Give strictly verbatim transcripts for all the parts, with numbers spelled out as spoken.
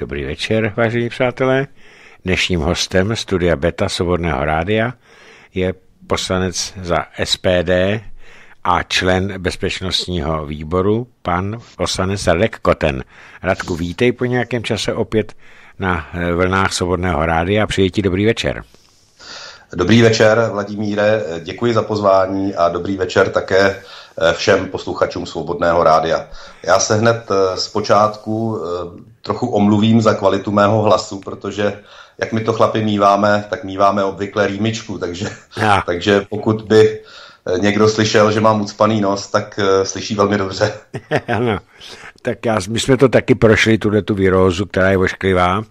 Dobrý večer, vážení přátelé. Dnešním hostem studia Beta Svobodného rádia je poslanec za S P D a člen bezpečnostního výboru, pan poslanec Radek Koten. Radku, vítej po nějakém čase opět na vlnách Svobodného rádia a přeji ti dobrý večer. Dobrý večer, Vladimíre, děkuji za pozvání a dobrý večer také všem posluchačům Svobodného rádia. Já se hned z počátku trochu omluvím za kvalitu mého hlasu, protože jak my to chlapi míváme, tak míváme obvykle rýmičku, takže, takže pokud by někdo slyšel, že mám ucpaný nos, tak slyší velmi dobře. Ano, tak já, my jsme to taky prošli, tuhle tu virózu, která je ošklivá,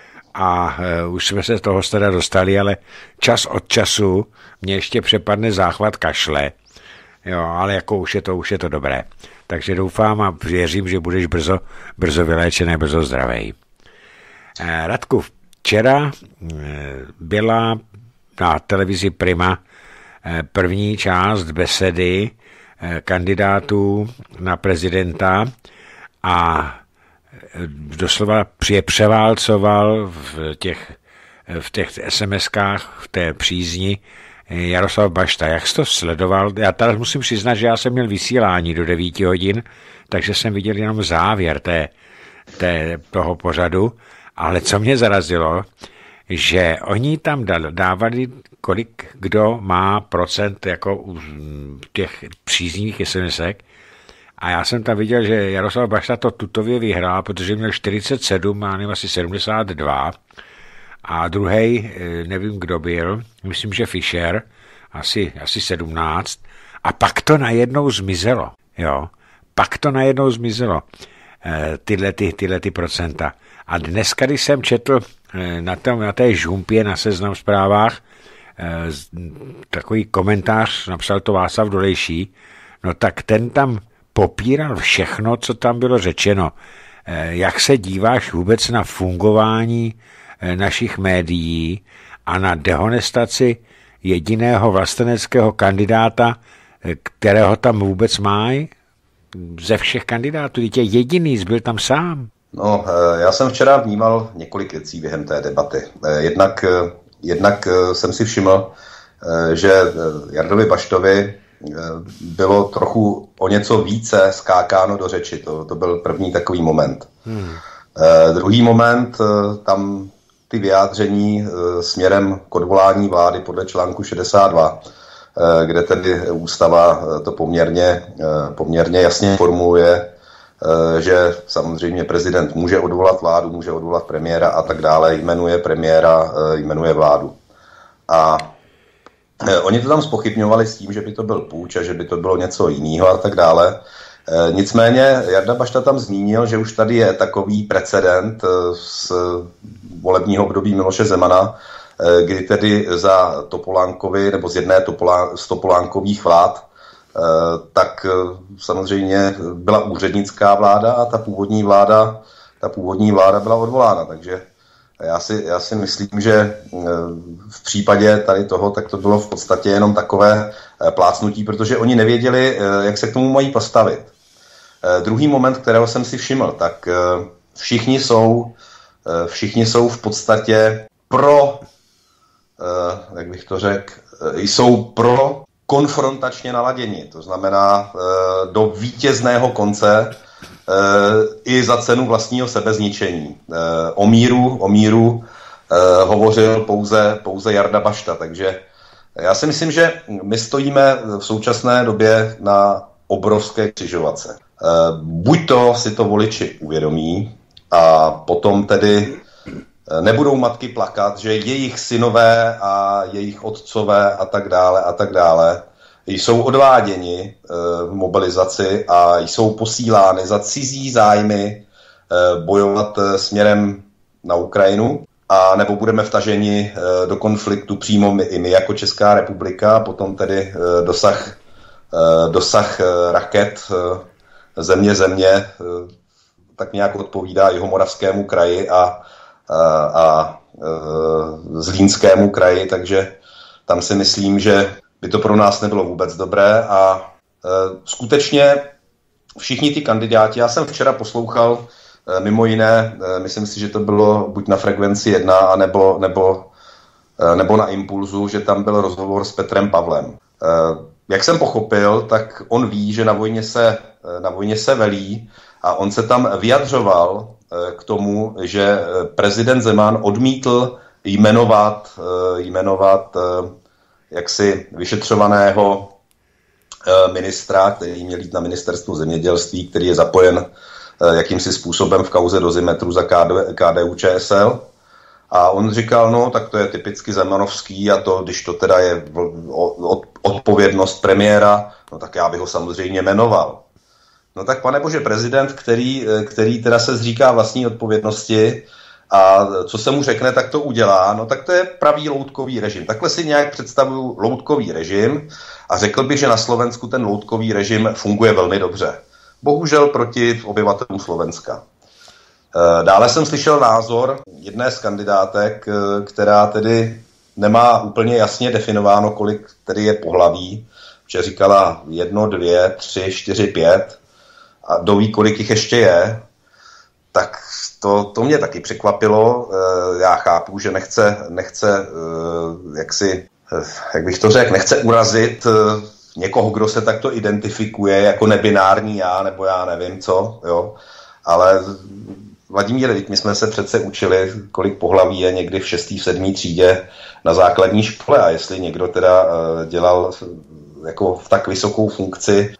a uh, už jsme se z toho teda dostali, ale čas od času mě ještě přepadne záchvat kašle, jo, ale jako už je to, už je to dobré. Takže doufám a věřím, že budeš brzo, brzo vyléčený, brzo zdravej. Uh, Radku, včera uh, byla na televizi Prima uh, první část besedy uh, kandidátů na prezidenta a doslova je převálcoval v těch, v těch es em eskách, v té přízni Jaroslav Bašta. Jak jsi to sledoval? Já tady musím přiznat, že já jsem měl vysílání do devíti hodin, takže jsem viděl jenom závěr té, té, toho pořadu, ale co mě zarazilo, že oni tam dávali, kolik kdo má procent jako u těch příznivých es em esek. A já jsem tam viděl, že Jaroslav Bašta to tutově vyhrál, protože měl čtyřicet sedm, má nevím, asi sedmdesát dva. A druhý, nevím, kdo byl, myslím, že Fischer, asi, asi sedmnáct. A pak to najednou zmizelo, jo. Pak to najednou zmizelo, tyhle, ty, tyhle ty procenta. A dneska, když jsem četl na, tom, na té žumpě na Seznam Zprávách, takový komentář, napsal to Václav Dolejší, no tak ten tam popíral všechno, co tam bylo řečeno. Jak se díváš vůbec na fungování našich médií a na dehonestaci jediného vlasteneckého kandidáta, kterého tam vůbec mají? Ze všech kandidátů, dítě jediný, byl tam sám. No, já jsem včera vnímal několik věcí během té debaty. Jednak, jednak jsem si všiml, že Jardovi Baštovi bylo trochu o něco více skákáno do řeči. To, to byl první takový moment. Hmm. Eh, druhý moment, eh, tam ty vyjádření eh, směrem k odvolání vlády podle článku šedesát dva, eh, kde tedy ústava to poměrně, eh, poměrně jasně formuluje, eh, že samozřejmě prezident může odvolat vládu, může odvolat premiéra a tak dále, jmenuje premiéra, eh, jmenuje vládu. A oni to tam zpochybňovali s tím, že by to byl půjč a že by to bylo něco jiného a tak dále. E, nicméně Jarda Bašta tam zmínil, že už tady je takový precedent z volebního období Miloše Zemana, e, kdy tedy za Topolánkovi nebo z jedné Topolán, z Topolánkových vlád, e, tak samozřejmě byla úřednická vláda a ta původní vláda, ta původní vláda byla odvolána, takže Já si, já si myslím, že v případě tady toho, tak to bylo v podstatě jenom takové plácnutí, protože oni nevěděli, jak se k tomu mají postavit. Druhý moment, kterého jsem si všiml, tak všichni jsou, všichni jsou v podstatě pro, jak bych to řekl, jsou pro konfrontačně naladění. To znamená do vítězného konce, i za cenu vlastního sebezničení. O míru, o míru hovořil pouze, pouze Jarda Bašta, takže já si myslím, že my stojíme v současné době na obrovské křižovatce. Buď to si to voliči uvědomí a potom tedy nebudou matky plakat, že jejich synové a jejich otcové a tak dále a tak dále jsou odváděni v mobilizaci a jsou posílány za cizí zájmy bojovat směrem na Ukrajinu, a nebo budeme vtaženi do konfliktu přímo my, i my jako Česká republika, potom tedy dosah, dosah raket země země tak nějak odpovídá Jihomoravskému kraji a, a, a Zlínskému kraji, takže tam si myslím, že by to pro nás nebylo vůbec dobré a e, skutečně všichni ty kandidáti, já jsem včera poslouchal mimo jiné, myslím si, že to bylo buď na Frekvenci jedna, nebo, nebo, nebo na Impulzu, že tam byl rozhovor s Petrem Pavlem. Jak jsem pochopil, tak on ví, že na vojně se, na vojně se velí a on se tam vyjadřoval k tomu, že prezident Zeman odmítl jmenovat, jmenovat jaksi vyšetřovaného ministra, který měl jít na ministerstvu zemědělství, který je zapojen jakýmsi způsobem v kauze Dozimetru za K D U Č S L. A on říkal, no tak to je typicky zemanovský a to, když to teda je odpovědnost premiéra, no tak já bych ho samozřejmě jmenoval. No tak pane bože, prezident, který, který teda se zříká vlastní odpovědnosti a co se mu řekne, tak to udělá, no tak to je pravý loutkový režim. Takhle si nějak představuju loutkový režim a řekl bych, že na Slovensku ten loutkový režim funguje velmi dobře. Bohužel proti obyvatelům Slovenska. Dále jsem slyšel názor jedné z kandidátek, která tedy nemá úplně jasně definováno, kolik tedy je pohlaví, že říkala jedno, dvě, tři, čtyři, pět a doví, kolik jich ještě je, tak to, to mě taky překvapilo. Já chápu, že nechce, nechce jak si, jak bych to řekl, nechce urazit někoho, kdo se takto identifikuje jako nebinární já, nebo já nevím co, jo, ale Vladimíre, my jsme se přece učili, kolik pohlaví je někdy v šestý, v sedmý třídě na základní škole a jestli někdo teda dělal jako v tak vysokou funkci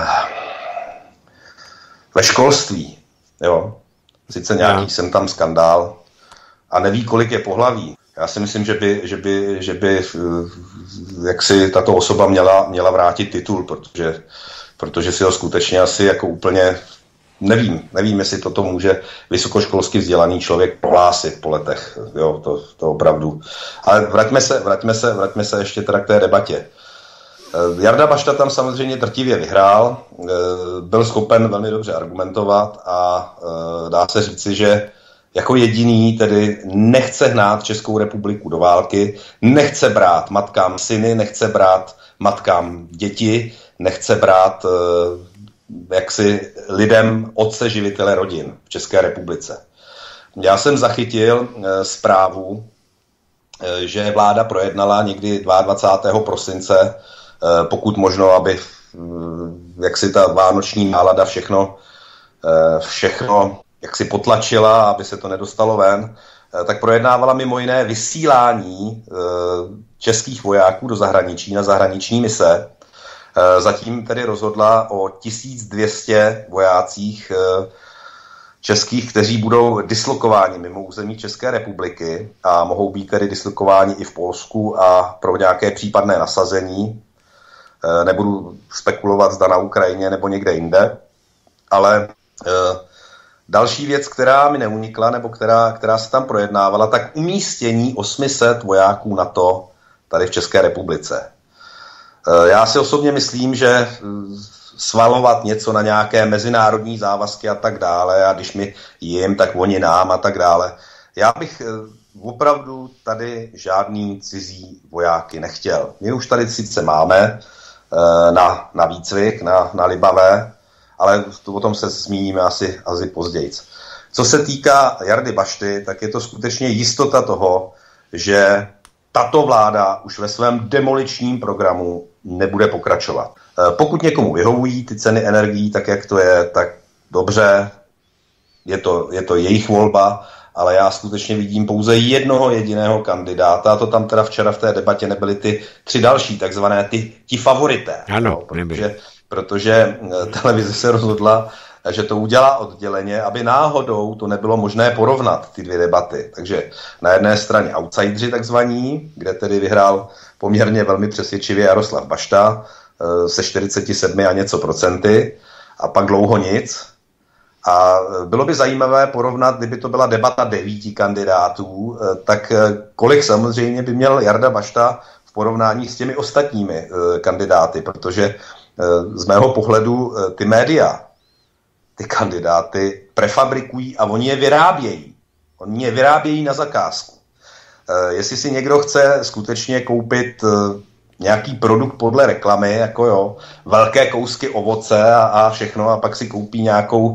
ve školství, jo, sice nějaký jsem tam skandál a neví, kolik je pohlaví. Já si myslím, že by, že by, že by jak si tato osoba měla, měla vrátit titul, protože, protože si ho skutečně asi jako úplně nevím, nevím, jestli toto může vysokoškolsky vzdělaný člověk pohlásit po letech, jo, to, to opravdu. Ale vraťme se, vraťme se, vraťme se ještě teda k té debatě. Jarda Bašta tam samozřejmě drtivě vyhrál, byl schopen velmi dobře argumentovat a dá se říci, že jako jediný tedy nechce hnát Českou republiku do války, nechce brát matkám syny, nechce brát matkám děti, nechce brát jaksi lidem otce živitele rodin v České republice. Já jsem zachytil e, zprávu, e, že vláda projednala někdy dvacátého druhého prosince, e, pokud možno, aby e, jaksi ta vánoční nálada všechno, e, všechno jaksi potlačila, aby se to nedostalo ven, e, tak projednávala mimo jiné vysílání e, českých vojáků do zahraničí na zahraniční mise. Zatím tedy rozhodla o tisíc dvě stě vojácích českých, kteří budou dislokováni mimo území České republiky a mohou být tedy dislokováni i v Polsku a pro nějaké případné nasazení. Nebudu spekulovat, zda na Ukrajině nebo někde jinde, ale další věc, která mi neunikla, nebo která, která se tam projednávala, tak umístění osm set vojáků NATO tady v České republice. Já si osobně myslím, že svalovat něco na nějaké mezinárodní závazky a tak dále, a když my jim, tak oni nám a tak dále. Já bych opravdu tady žádný cizí vojáky nechtěl. My už tady sice máme na, na výcvik, na, na Libavé, ale o tom se zmíníme asi, asi později. Co se týká Jardy Bašty, tak je to skutečně jistota toho, že tato vláda už ve svém demoličním programu nebude pokračovat. Pokud někomu vyhovují ty ceny energií, tak jak to je, tak dobře, je to, je to jejich volba, ale já skutečně vidím pouze jednoho jediného kandidáta, a to tam teda včera v té debatě nebyly ty tři další, takzvané ty, ti favorité. Ano, no, protože, protože televize se rozhodla, že to udělá odděleně, aby náhodou to nebylo možné porovnat, ty dvě debaty. Takže na jedné straně outsideri takzvaní, kde tedy vyhrál poměrně velmi přesvědčivě Jaroslav Bašta se čtyřicet sedm a něco procenty a pak dlouho nic. A bylo by zajímavé porovnat, kdyby to byla debata devíti kandidátů, tak kolik samozřejmě by měl Jarda Bašta v porovnání s těmi ostatními kandidáty, protože z mého pohledu ty média ty kandidáty prefabrikují a oni je vyrábějí. Oni je vyrábějí na zakázku. E, jestli si někdo chce skutečně koupit e, nějaký produkt podle reklamy, jako jo, velké kousky ovoce a, a všechno, a pak si koupí nějakou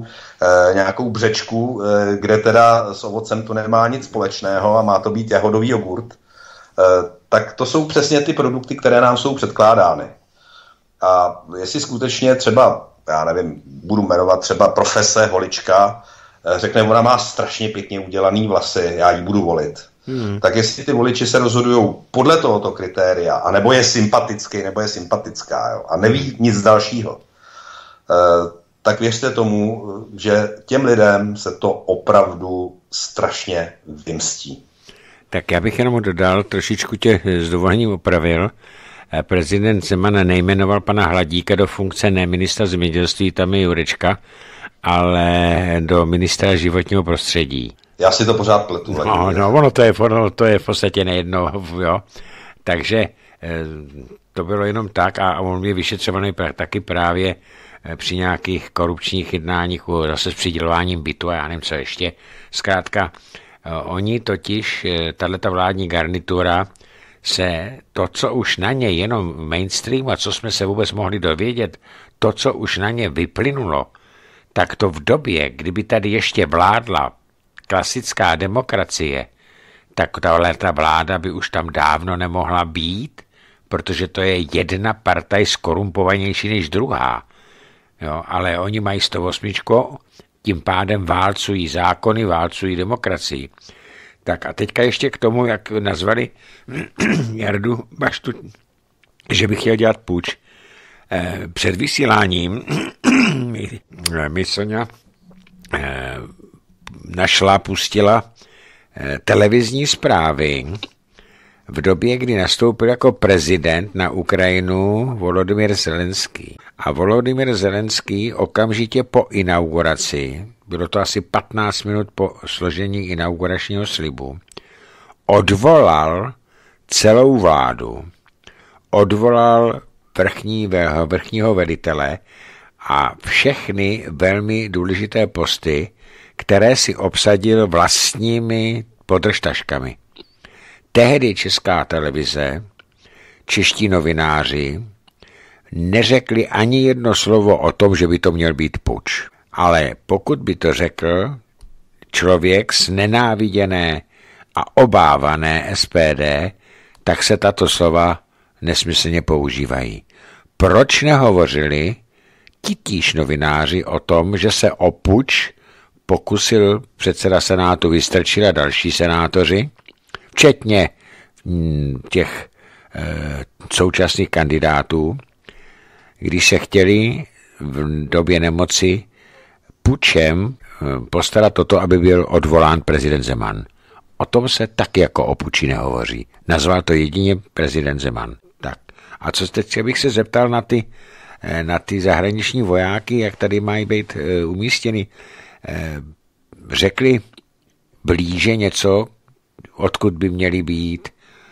e, nějakou břečku, e, kde teda s ovocem to nemá nic společného a má to být jahodový jogurt, e, tak to jsou přesně ty produkty, které nám jsou předkládány. A jestli skutečně třeba, já nevím, budu jmenovat třeba profese holička, řekne, ona má strašně pěkně udělaný vlasy, já ji budu volit. Hmm. Tak jestli ty voliči se rozhodují podle tohoto kritéria, anebo je sympatický, nebo je sympatická, jo, a neví nic dalšího, eh, tak věřte tomu, že těm lidem se to opravdu strašně vymstí. Tak já bych jenom dodal, trošičku tě s dovolením opravil. Prezident Zeman nejmenoval pana Hladíka do funkce ne ministra zemědělství, tam je Jurečka, ale do ministra životního prostředí. Já si to pořád pletu. No, no ono to je, ono to je v podstatě nejedno, jo. Takže to bylo jenom tak a on je vyšetřovaný taky právě při nějakých korupčních jednáních, zase s přidělováním bytu a já nevím, co ještě. Zkrátka, oni totiž, tato vládní garnitura, se to, co už na ně jenom mainstream a co jsme se vůbec mohli dovědět, to, co už na ně vyplynulo, tak to v době, kdyby tady ještě vládla klasická demokracie, tak tahle ta vláda by už tam dávno nemohla být, protože to je jedna partaj skorumpovanější než druhá. Jo, ale oni mají sto osm, tím pádem válcují zákony, válcují demokracii. Tak a teďka ještě k tomu, jak nazvali Jardu Baštu, že bych chtěl dělat puč. Před vysíláním mi Soňa našla, pustila televizní zprávy v době, kdy nastoupil jako prezident na Ukrajinu Volodymyr Zelenský. A Volodymyr Zelenský okamžitě po inauguraci, bylo to asi patnáct minut po složení inauguračního slibu, odvolal celou vládu, odvolal vrchní, vrchního velitele a všechny velmi důležité posty, které si obsadil vlastními podržtaškami. Tehdy Česká televize, čeští novináři neřekli ani jedno slovo o tom, že by to měl být puč. Ale pokud by to řekl člověk z nenáviděné a obávané S P D, tak se tato slova nesmyslně používají. Proč nehovořili titíž novináři o tom, že se o puč pokusil předseda Senátu Vystrčil a další senátoři, včetně těch e, současných kandidátů, když se chtěli v době nemoci pučem postarat o to, aby byl odvolán prezident Zeman. O tom se taky jako o puči nehovoří. Nazval to jedině prezident Zeman. Tak. A co teď bych se zeptal na ty, na ty zahraniční vojáky, jak tady mají být umístěny. Řekli blíže něco, odkud by měli být,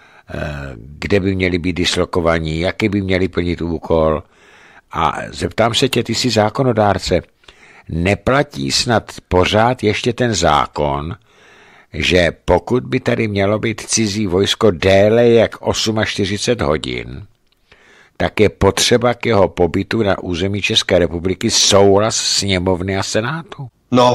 kde by měli být dislokovaní, jaký by měli plnit úkol. A zeptám se tě, ty jsi zákonodárce, neplatí snad pořád ještě ten zákon, že pokud by tady mělo být cizí vojsko déle jak čtyřicet osm hodin, tak je potřeba k jeho pobytu na území České republiky souhlas sněmovny a senátu? No,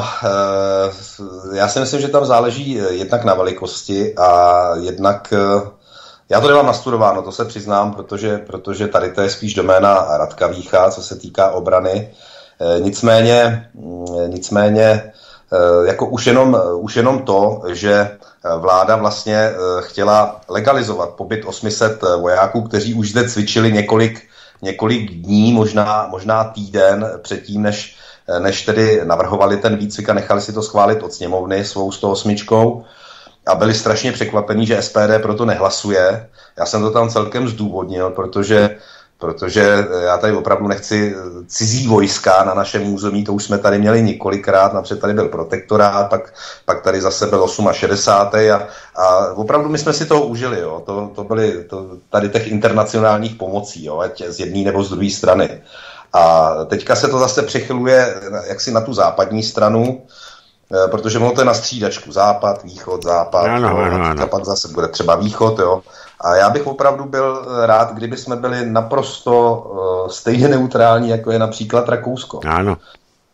já si myslím, že tam záleží jednak na velikosti a jednak, já to nemám nastudováno, to se přiznám, protože, protože tady to je spíš doména Radka Vícha, co se týká obrany. Nicméně, nicméně jako už jenom, už jenom to, že vláda vlastně chtěla legalizovat pobyt osm set vojáků, kteří už zde cvičili několik, několik dní, možná, možná týden předtím, než, než tedy navrhovali ten výcvik a nechali si to schválit od sněmovny svou sto osm a byli strašně překvapení, že S P D proto nehlasuje. Já jsem to tam celkem zdůvodnil, protože protože já tady opravdu nechci cizí vojska na našem území, to už jsme tady měli několikrát, napřed tady byl protektorát, pak, pak tady zase byl šedesát osm a, a opravdu my jsme si toho užili, jo. To, to byly to, tady těch internacionálních pomocí, jo, ať z jedné nebo z druhé strany. A teďka se to zase přechyluje jaksi na tu západní stranu, protože ono to je na střídačku, západ, východ, západ, ano, jo, ano, ano. A pak zase bude třeba východ, jo. A já bych opravdu byl rád, kdyby jsme byli naprosto uh, stejně neutrální, jako je například Rakousko. Ano.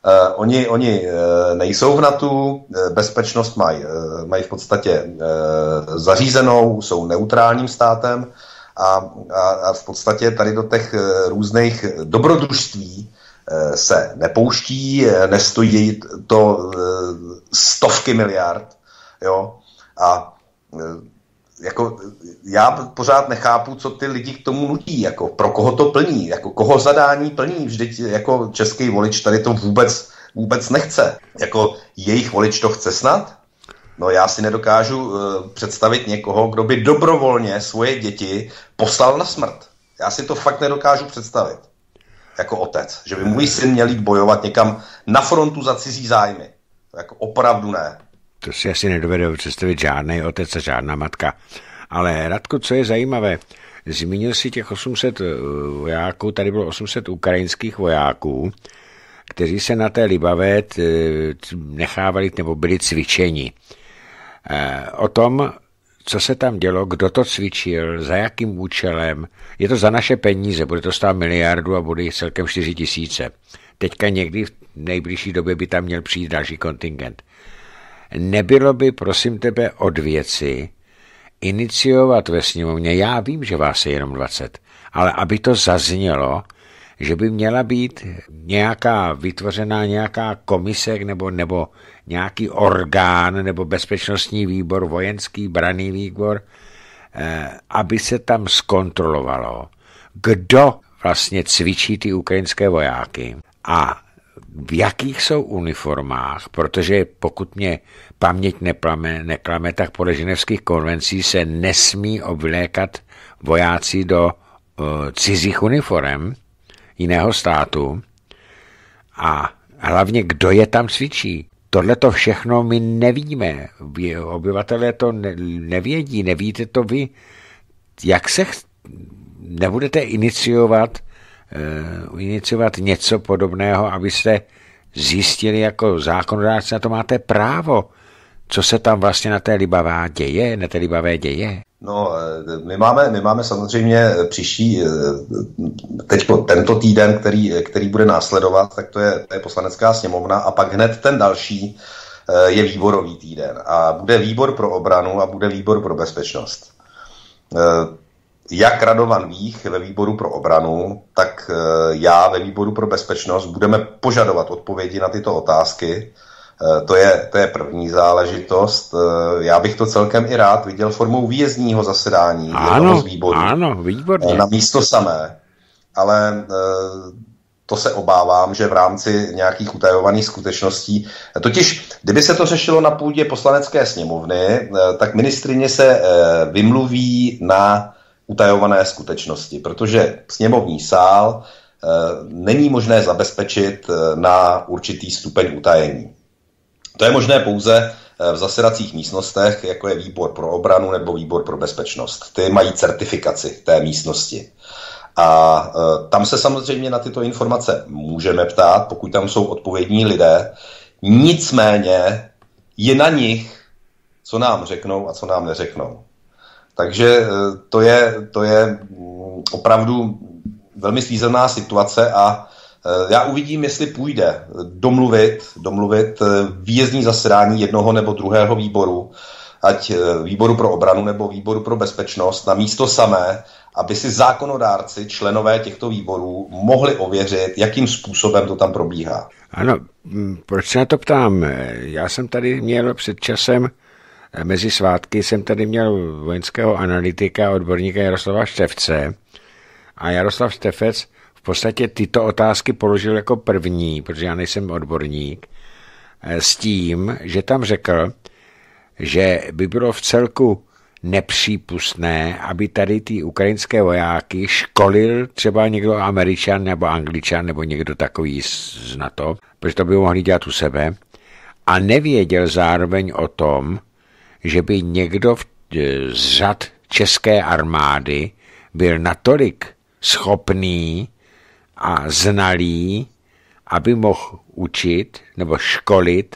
oni, oni nejsou v NATO, bezpečnost mají, mají v podstatě zařízenou, jsou neutrálním státem a, a, a v podstatě tady do těch různých dobrodružství se nepouští, nestojí to stovky miliard, jo, a jako já pořád nechápu, co ty lidi k tomu nutí, jako pro koho to plní, jako koho zadání plní, vždyť jako český volič tady to vůbec, vůbec nechce, jako jejich volič to chce snad? No já si nedokážu uh, představit někoho, kdo by dobrovolně svoje děti poslal na smrt. Já si to fakt nedokážu představit. Jako otec, že by můj syn měl jít bojovat někam na frontu za cizí zájmy. Jako opravdu ne. To si asi nedovedu představit žádný otec a žádná matka. Ale Radko, co je zajímavé, zmínil si těch osm set vojáků, tady bylo osm set ukrajinských vojáků, kteří se na té Libavé nechávali nebo byli cvičeni. O tom, co se tam dělo, kdo to cvičil, za jakým účelem, je to za naše peníze, bude to stát miliardu a bude jich celkem čtyři tisíce. Teďka někdy v nejbližší době by tam měl přijít další kontingent. Nebylo by, prosím tebe, od věci iniciovat ve sněmovně, já vím, že vás je jenom dvacet, ale aby to zaznělo, že by měla být nějaká vytvořená nějaká komise nebo, nebo nějaký orgán nebo bezpečnostní výbor, vojenský branný výbor, eh, aby se tam zkontrolovalo, kdo vlastně cvičí ty ukrajinské vojáky a v jakých jsou uniformách, protože pokud mě paměť neplame, neklame, tak podle ženevských konvencí se nesmí obvlékat vojáci do uh, cizích uniform jiného státu a hlavně kdo je tam cvičí. Tohle to všechno my nevíme. Obyvatelé to ne, nevědí, nevíte to vy. Jak se ch... nebudete iniciovat uh, iniciovat něco podobného, abyste zjistili jako zákonodárci, na to máte právo. Co se tam vlastně na té Libavé děje, na té Libavé děje? No, my máme, my máme samozřejmě příští, teď tento týden, který, který bude následovat, tak to je, to je poslanecká sněmovna a pak hned ten další je výborový týden. A bude výbor pro obranu a bude výbor pro bezpečnost. Jak Radovan Vích ve výboru pro obranu, tak já ve výboru pro bezpečnost budeme požadovat odpovědi na tyto otázky. To je, to je první záležitost. Já bych to celkem i rád viděl formou výjezdního zasedání jednoho z výborů. Ano, výborně. Na místo samé. Ale to se obávám, že v rámci nějakých utajovaných skutečností, totiž kdyby se to řešilo na půdě poslanecké sněmovny, tak ministryně se vymluví na utajované skutečnosti, protože sněmovní sál není možné zabezpečit na určitý stupeň utajení. To je možné pouze v zasedacích místnostech, jako je výbor pro obranu nebo výbor pro bezpečnost. Ty mají certifikaci té místnosti. A e, tam se samozřejmě na tyto informace můžeme ptát, pokud tam jsou odpovědní lidé. Nicméně je na nich, co nám řeknou a co nám neřeknou. Takže e, to je, to je opravdu velmi svízelná situace a já uvidím, jestli půjde domluvit, domluvit výjezdní zasedání jednoho nebo druhého výboru, ať výboru pro obranu nebo výboru pro bezpečnost, na místo samé, aby si zákonodárci, členové těchto výborů, mohli ověřit, jakým způsobem to tam probíhá. Ano, proč se na to ptám? Já jsem tady měl před časem, mezi svátky jsem tady měl vojenského analytika, odborníka Jaroslava Štefce a Jaroslav Štefec v podstatě tyto otázky položil jako první, protože já nejsem odborník, s tím, že tam řekl, že by bylo v celku nepřípustné, aby tady ty ukrajinské vojáky školil třeba někdo Američan nebo Angličan nebo někdo takový z NATO, protože to by mohli dělat u sebe, a nevěděl zároveň o tom, že by někdo z řad české armády byl natolik schopný a znalý, aby mohl učit nebo školit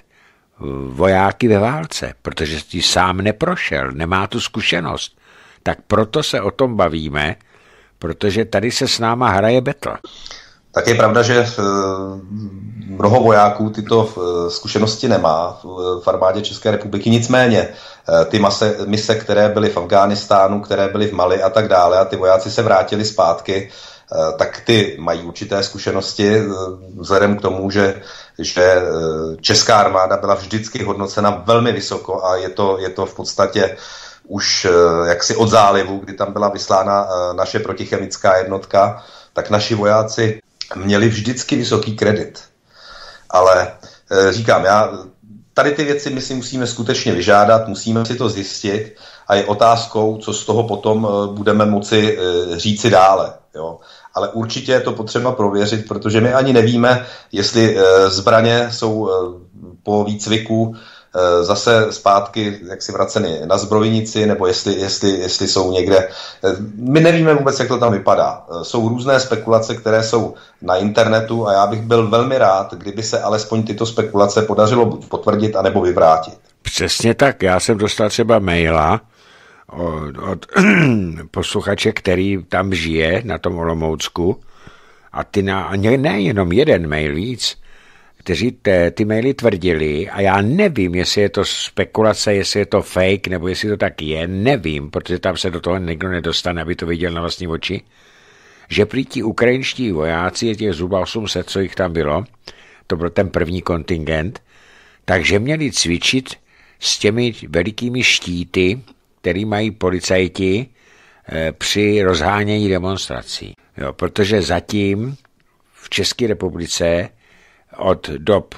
vojáky ve válce, protože ti sám neprošel, nemá tu zkušenost. Tak proto se o tom bavíme, protože tady se s náma hraje betl. Tak je pravda, že mnoho vojáků tyto zkušenosti nemá v armádě České republiky, nicméně ty mase, mise, které byly v Afghánistánu, které byly v Mali a tak dále a ty vojáci se vrátili zpátky, tak ty mají určité zkušenosti vzhledem k tomu, že, že česká armáda byla vždycky hodnocena velmi vysoko a je to, je to v podstatě už jaksi od zálivu, kdy tam byla vyslána naše protichemická jednotka, tak naši vojáci měli vždycky vysoký kredit. Ale říkám, já tady ty věci my si musíme skutečně vyžádat, musíme si to zjistit a je otázkou, co z toho potom budeme moci říci dále. Jo. Ale určitě je to potřeba prověřit, protože my ani nevíme, jestli zbraně jsou po výcviku zase zpátky jaksi vraceny na zbrojnici, nebo jestli, jestli, jestli jsou někde. My nevíme vůbec, jak to tam vypadá. Jsou různé spekulace, které jsou na internetu a já bych byl velmi rád, kdyby se alespoň tyto spekulace podařilo buď potvrdit, anebo vyvrátit. Přesně tak. Já jsem dostal třeba maila od, od posluchače, který tam žije na tom Olomoucku a ty na, ne jenom jeden mail víc, kteří te, ty maily tvrdili a já nevím, jestli je to spekulace, jestli je to fake, nebo jestli to tak je, nevím, protože tam se do toho nikdo nedostane, aby to viděl na vlastní oči, že prý ti ukrajinští vojáci, těch zhruba osm set, co jich tam bylo, to byl ten první kontingent, takže měli cvičit s těmi velikými štíty, který mají policajti e, při rozhánění demonstrací. Jo, protože zatím v České republice od dob,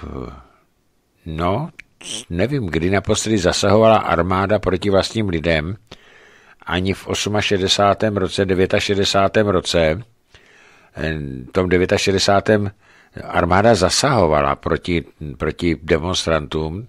no, nevím, kdy naposledy zasahovala armáda proti vlastním lidem, ani v šedesátém osmém roce, šedesátém devátém roce, v tom šedesátém devátém armáda zasahovala proti, proti demonstrantům,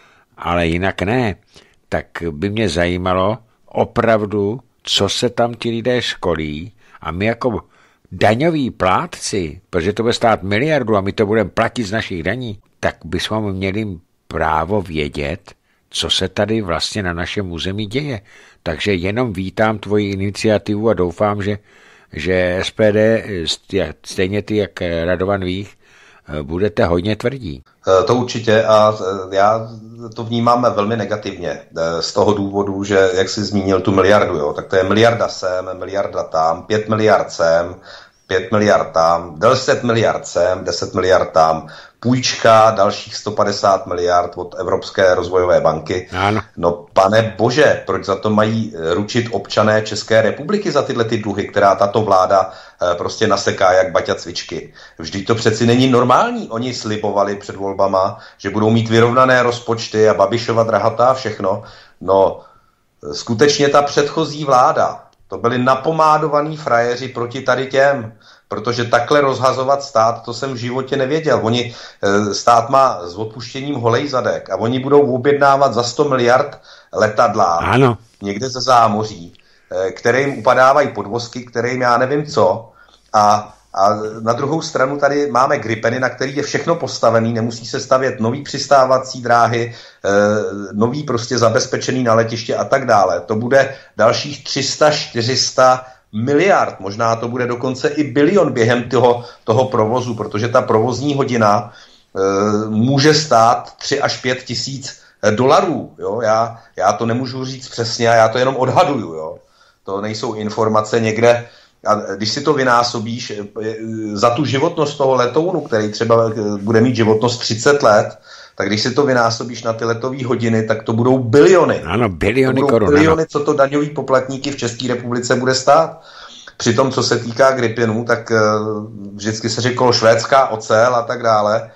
ale jinak ne. Tak by mě zajímalo opravdu, co se tam ti lidé školí a my jako daňoví plátci, protože to bude stát miliardu a my to budeme platit z našich daní, tak bychom měli právo vědět, co se tady vlastně na našem území děje. Takže jenom vítám tvoji iniciativu a doufám, že, že S P D, stejně ty jak Radovan Vích, budete hodně tvrdí. To určitě a já to vnímám velmi negativně z toho důvodu, že jak jsi zmínil tu miliardu, jo, tak to je miliarda sem, miliarda tam, pět miliard sem, pět miliard tam, deset miliard sem, deset miliard tam, půjčka dalších sto padesát miliard od Evropské rozvojové banky. Ano. No pane bože, proč za to mají ručit občané České republiky za tyhle ty dluhy, která tato vláda prostě naseká jak baťa cvičky. Vždyť to přeci není normální. Oni slibovali před volbama, že budou mít vyrovnané rozpočty a Babišova drahota a všechno. No skutečně ta předchozí vláda, to byli napomádovaní frajeři proti tady těm. Protože takhle rozhazovat stát, to jsem v životě nevěděl. Oni, stát má s odpuštěním holej zadek a oni budou objednávat za sto miliard letadla ano. Někde ze zámoří, které jim upadávají podvozky, které jim já nevím co. A, a na druhou stranu tady máme gripeny, na který je všechno postavený, nemusí se stavět nový přistávací dráhy, nový prostě zabezpečený na letiště a tak dále. To bude dalších tři sta čtyři sta miliard, možná to bude dokonce i bilion během toho, toho provozu, protože ta provozní hodina e, může stát tři až pět tisíc dolarů. Jo? Já, já to nemůžu říct přesně a já to jenom odhaduju. Jo? To nejsou informace někde. A když si to vynásobíš e, za tu životnost toho letounu, který třeba bude mít životnost třicet let, tak když si to vynásobíš na ty letové hodiny, tak to budou biliony. Ano, biliony korun. Biliony, co to daňový poplatníky v České republice bude stát. Přitom, co se týká gripinů, tak vždycky se říkalo švédská ocel a tak dále.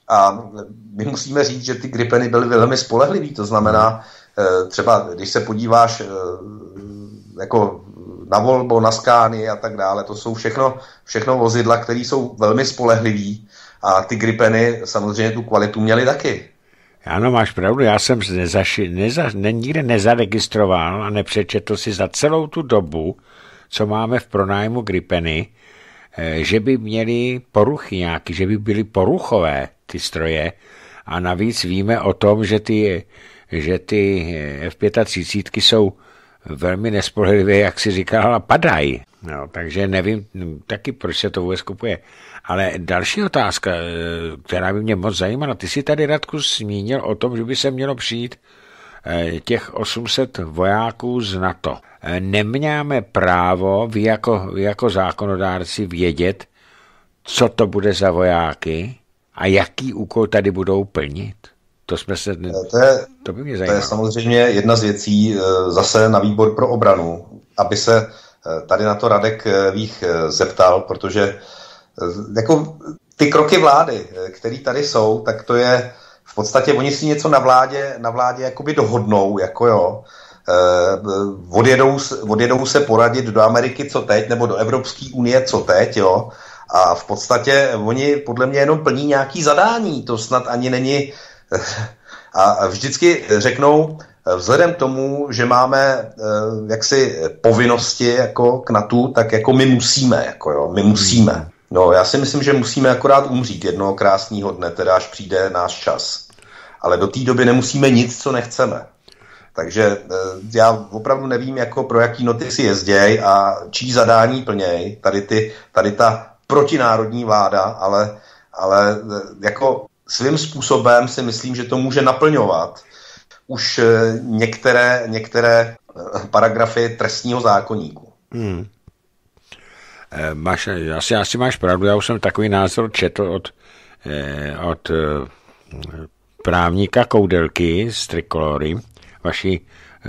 A my musíme říct, že ty gripeny byly velmi spolehlivý. To znamená, třeba když se podíváš jako na Volvo, na Scanii a tak dále, to jsou všechno, všechno vozidla, které jsou velmi spolehlivý. A ty gripeny samozřejmě tu kvalitu měly taky. Ano, máš pravdu, já jsem nezaši, neza, ne, nikde nezaregistroval a nepřečetl si za celou tu dobu, co máme v pronájmu gripeny, že by měli poruchy nějaký, že by byly poruchové ty stroje a navíc víme o tom, že ty, že ty F třicet pět jsou velmi nespolehlivé, jak si říkal, a padají. No, takže nevím taky, proč se to vůbec kupuje. Ale další otázka, která by mě moc zajímala, ty jsi tady, Radku, zmínil o tom, že by se mělo přijít těch osm set vojáků z NATO. Nemáme právo, vy jako, vy jako zákonodárci, vědět, co to bude za vojáky a jaký úkol tady budou plnit? To jsme se... To je, to by mě zajímalo. To je samozřejmě jedna z věcí zase na výbor pro obranu, aby se tady na to Radek Vích zeptal, protože jako ty kroky vlády, které tady jsou, tak to je v podstatě, oni si něco na vládě, na vládě jakoby dohodnou, jako jo, odjedou, odjedou se poradit do Ameriky, co teď, nebo do Evropské unie, co teď, jo, a v podstatě oni podle mě jenom plní nějaký zadání, to snad ani není, a vždycky řeknou, vzhledem k tomu, že máme jaksi povinnosti jako k NATO, tak jako my musíme, jako jo, my musíme. No, já si myslím, že musíme akorát umřít jednoho krásného dne, teda až přijde náš čas. Ale do té doby nemusíme nic, co nechceme. Takže já opravdu nevím, jako pro jaký noty si jezděj a čí zadání plněj, tady, ty, tady ta protinárodní vláda, ale, ale jako svým způsobem si myslím, že to může naplňovat už některé, některé paragrafy trestního zákoníku. Hmm. Máš, asi, asi máš pravdu, já už jsem takový názor četl od, od právníka Koudelky z Trikolory, vaší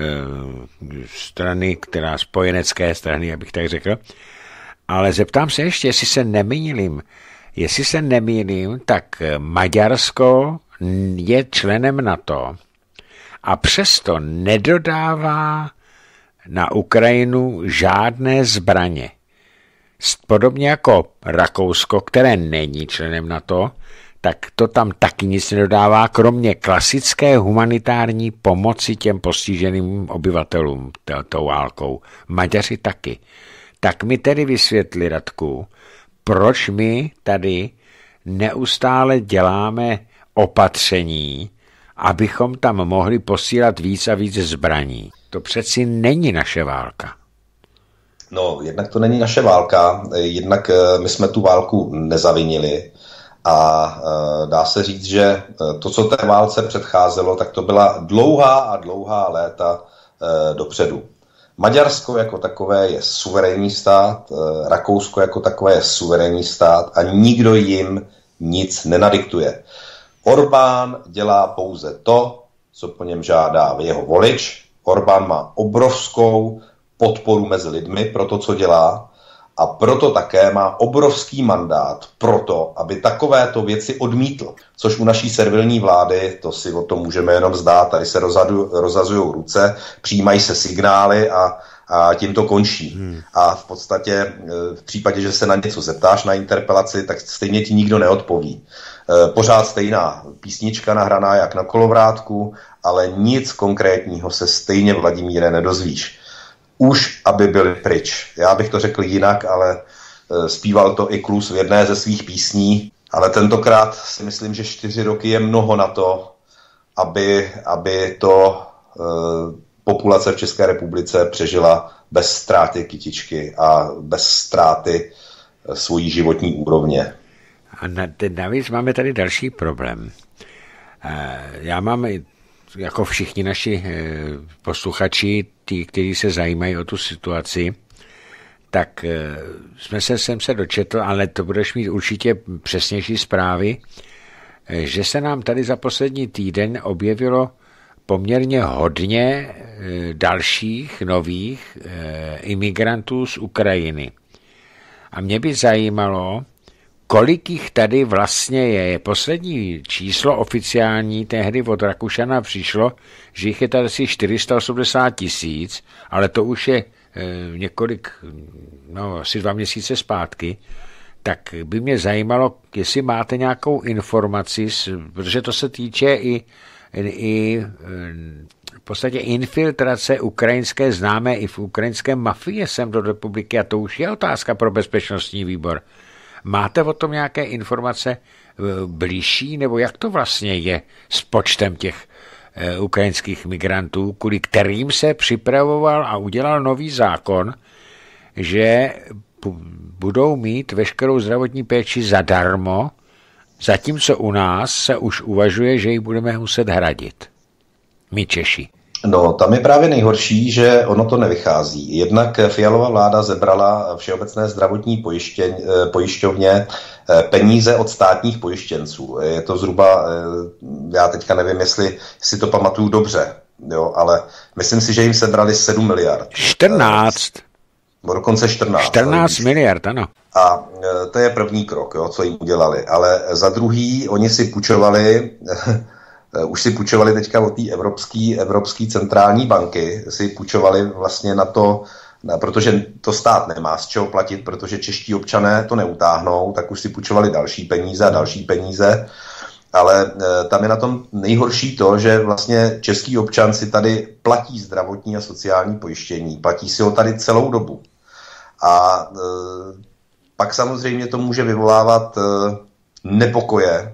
strany, která spojenecké strany, abych tak řekl. Ale zeptám se ještě, jestli se nemýlím, jestli se nemýlím, tak Maďarsko je členem NATO a přesto nedodává na Ukrajinu žádné zbraně. Podobně jako Rakousko, které není členem NATO, tak to tam taky nic nedodává, kromě klasické humanitární pomoci těm postiženým obyvatelům tou válkou. Maďaři taky. Tak mi tedy vysvětli, Radku, proč my tady neustále děláme opatření, abychom tam mohli posílat víc a víc zbraní. To přeci není naše válka. No, jednak to není naše válka, jednak my jsme tu válku nezavinili a dá se říct, že to, co té válce předcházelo, tak to byla dlouhá a dlouhá léta dopředu. Maďarsko jako takové je suverénní stát, Rakousko jako takové je suverénní stát a nikdo jim nic nenadiktuje. Orbán dělá pouze to, co po něm žádá jeho volič. Orbán má obrovskou podporu mezi lidmi pro to, co dělá a proto také má obrovský mandát pro to, aby takovéto věci odmítl. Což u naší servilní vlády, to si o tom můžeme jenom zdát, tady se rozhazují ruce, přijímají se signály a, a tím to končí. Hmm. A v podstatě v případě, že se na něco zeptáš na interpelaci, tak stejně ti nikdo neodpoví. Pořád stejná písnička nahraná jak na kolovrátku, ale nic konkrétního se stejně, Vladimíre, nedozvíš. Už, aby byli pryč. Já bych to řekl jinak, ale zpíval to i Klus v jedné ze svých písní, ale tentokrát si myslím, že čtyři roky je mnoho na to, aby, aby to e, populace v České republice přežila bez ztráty kytičky a bez ztráty e, svojí životní úrovně. A navíc máme tady další problém. E, já mám jako všichni naši posluchači, tí, kteří se zajímají o tu situaci, tak jsme se sem se dočetl, ale to budeš mít určitě přesnější zprávy, že se nám tady za poslední týden objevilo poměrně hodně dalších nových imigrantů z Ukrajiny. A mě by zajímalo, kolik jich tady vlastně je. Poslední číslo oficiální tehdy od Rakušana přišlo, že jich je tady asi čtyři sta osmdesát tisíc, ale to už je e, několik, no asi dva měsíce zpátky, tak by mě zajímalo, jestli máte nějakou informaci, protože to se týče i, i v podstatě infiltrace ukrajinské známé i v ukrajinské mafie sem do republiky a to už je otázka pro bezpečnostní výbor. Máte o tom nějaké informace blížší, nebo jak to vlastně je s počtem těch e, ukrajinských migrantů, kvůli kterým se připravoval a udělal nový zákon, že budou mít veškerou zdravotní péči zadarmo, zatímco u nás se už uvažuje, že ji budeme muset hradit. My Češi. No, tam je právě nejhorší, že ono to nevychází. Jednak Fialova vláda zebrala Všeobecné zdravotní pojišťovně peníze od státních pojištěnců. Je to zhruba, já teďka nevím, jestli si to pamatuju dobře, jo, ale myslím si, že jim sebrali sedm miliard. čtrnáct. Bo dokonce čtrnáct. čtrnáct miliard, ano. A to je první krok, jo, co jim udělali. Ale za druhý, oni si půjčovali... Už si půjčovali teďka od té Evropské Evropské centrální banky, si půjčovali vlastně na to, protože to stát nemá z čeho platit, protože čeští občané to neutáhnou, tak už si půjčovali další peníze a další peníze, ale tam je na tom nejhorší to, že vlastně český občan si tady platí zdravotní a sociální pojištění, platí si ho tady celou dobu. A e, pak samozřejmě to může vyvolávat e, nepokoje, e,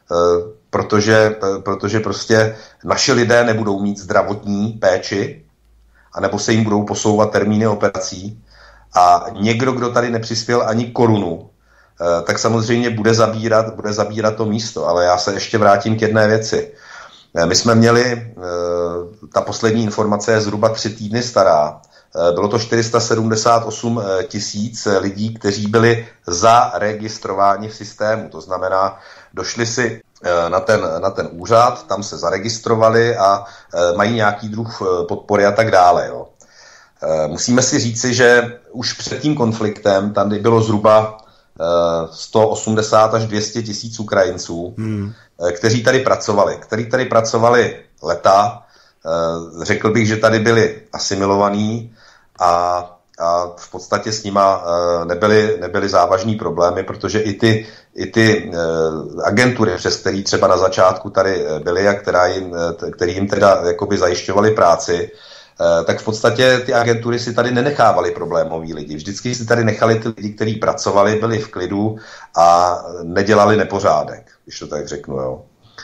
Protože, protože prostě naši lidé nebudou mít zdravotní péči, anebo se jim budou posouvat termíny operací a někdo, kdo tady nepřispěl ani korunu, tak samozřejmě bude zabírat, bude zabírat to místo. Ale já se ještě vrátím k jedné věci. My jsme měli, ta poslední informace je zhruba tři týdny stará, bylo to čtyři sta sedmdesát osm tisíc lidí, kteří byli zaregistrováni v systému. To znamená, došli si na ten, na ten úřad, tam se zaregistrovali a e, mají nějaký druh podpory a tak dále. Jo. E, musíme si říci, že už před tím konfliktem tady bylo zhruba e, sto osmdesát až dvě stě tisíc Ukrajinců, hmm. e, kteří tady pracovali. Kteří tady pracovali leta, e, řekl bych, že tady byli asimilovaní a a v podstatě s nima nebyly, nebyly závažný problémy, protože i ty, i ty agentury, přes který třeba na začátku tady byly a která jim, který jim teda jakoby zajišťovaly práci, tak v podstatě ty agentury si tady nenechávaly problémový lidi. Vždycky si tady nechali ty lidi, kteří pracovali, byli v klidu a nedělali nepořádek, když to tak řeknu. Jo.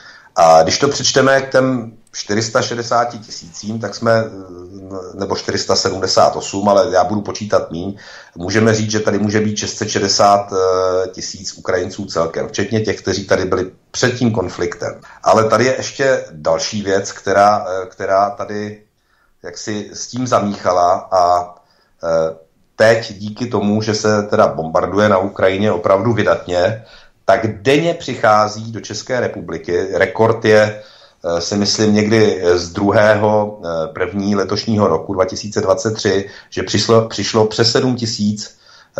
A když to přečteme k těm čtyři sta šedesáti tisícím, tak jsme, nebo čtyři sta sedmdesát osm, ale já budu počítat míň, můžeme říct, že tady může být šest set šedesát tisíc Ukrajinců celkem, včetně těch, kteří tady byli před tím konfliktem. Ale tady je ještě další věc, která, která tady jaksi s tím zamíchala a teď díky tomu, že se teda bombarduje na Ukrajině opravdu vydatně, tak denně přichází do České republiky, rekord je, si myslím, někdy z druhého první letošního roku dva tisíce dvacet tři, že přišlo, přišlo přes sedm tisíc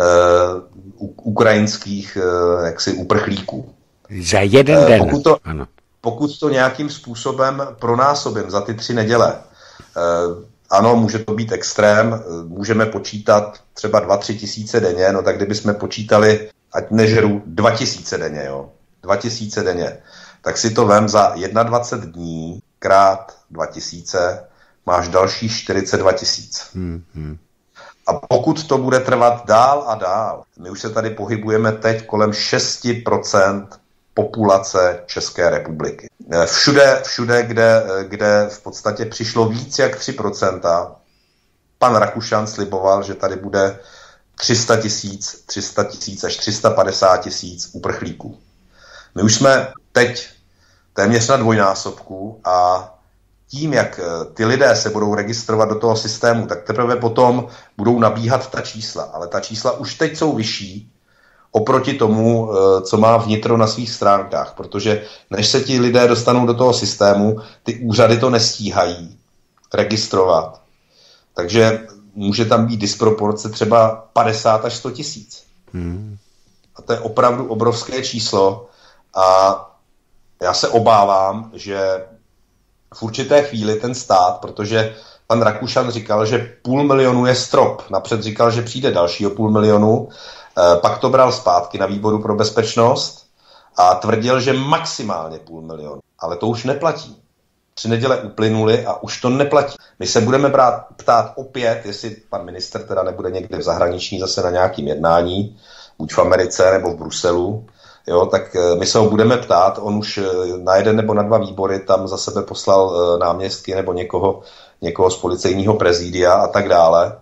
uh, ukrajinských uh, jaksi uprchlíků. Za jeden den. Pokud to, ano. pokud to nějakým způsobem pronásobím za ty tři neděle, uh, ano, může to být extrém, můžeme počítat třeba dva, tři tisíce denně, no tak kdybychom počítali, ať nežeru dva tisíce denně, jo, dva tisíce denně, tak si to vem za dvacet jedna dní krát dva tisíce, máš další čtyřicet dva tisíc. Hmm, hmm. A pokud to bude trvat dál a dál, my už se tady pohybujeme teď kolem šest procent populace České republiky. Všude, všude kde, kde v podstatě přišlo víc jak tři procenta, pan Rakušan sliboval, že tady bude tři sta tisíc, tři sta tisíc až tři sta padesát tisíc uprchlíků. My už jsme teď téměř na dvojnásobku a tím, jak ty lidé se budou registrovat do toho systému, tak teprve potom budou nabíhat ta čísla. Ale ta čísla už teď jsou vyšší oproti tomu, co má vnitro na svých stránkách. Protože než se ti lidé dostanou do toho systému, ty úřady to nestíhají registrovat. Takže může tam být disproporce třeba padesát až sto tisíc. Hmm. A to je opravdu obrovské číslo a já se obávám, že v určité chvíli ten stát, protože pan Rakušan říkal, že půl milionu je strop, napřed říkal, že přijde dalšího půl milionu, pak to bral zpátky na výboru pro bezpečnost a tvrdil, že maximálně půl milionu. Ale to už neplatí. Tři neděle uplynuly a už to neplatí. My se budeme brát, ptát opět, jestli pan ministr teda nebude někde v zahraničí zase na nějakým jednání, buď v Americe nebo v Bruselu, jo, tak my se ho budeme ptát, on už na jeden nebo na dva výbory tam za sebe poslal náměstky nebo někoho, někoho z policejního prezidia a tak dále.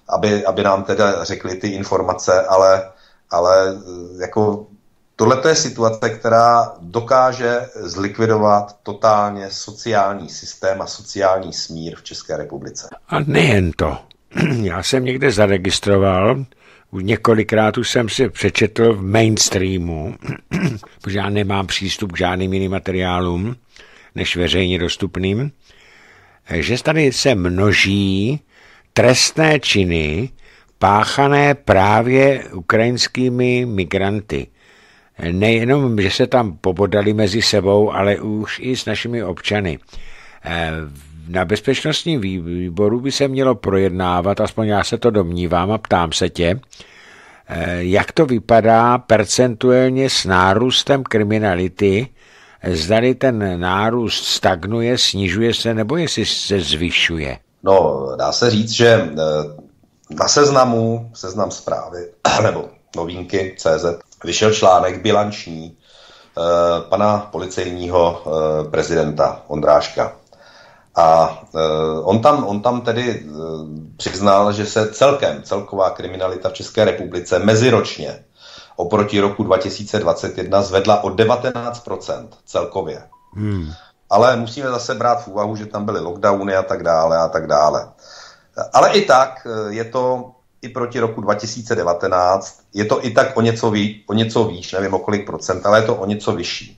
aby, aby nám teda řekli ty informace, ale, ale jako tohle je situace, která dokáže zlikvidovat totálně sociální systém a sociální smír v České republice. A nejen to. Já jsem někde zaregistroval, už několikrát už jsem si přečetl v mainstreamu, protože já nemám přístup k žádným jiným materiálům, než veřejně dostupným, že tady se množí trestné činy páchané právě ukrajinskými migranty. Nejenom, že se tam pobodali mezi sebou, ale už i s našimi občany. Na bezpečnostním výboru by se mělo projednávat, aspoň já se to domnívám a ptám se tě, jak to vypadá percentuálně s nárůstem kriminality, zdali ten nárůst stagnuje, snižuje se, nebo jestli se zvyšuje? No, dá se říct, že na seznamu, seznam zprávy, nebo novinky C Z, vyšel článek bilanční eh, pana policejního eh, prezidenta Ondráška. A eh, on, tam, on tam tedy eh, přiznal, že se celkem, celková kriminalita v České republice meziročně oproti roku dva tisíce dvacet jedna zvedla o devatenáct procent celkově. Hmm. Ale musíme zase brát v úvahu, že tam byly lockdowny a tak dále a tak dále. Ale i tak je to i proti roku dva tisíce devatenáct, je to i tak o něco, ví, o něco výš, nevím o kolik procent, ale je to o něco vyšší.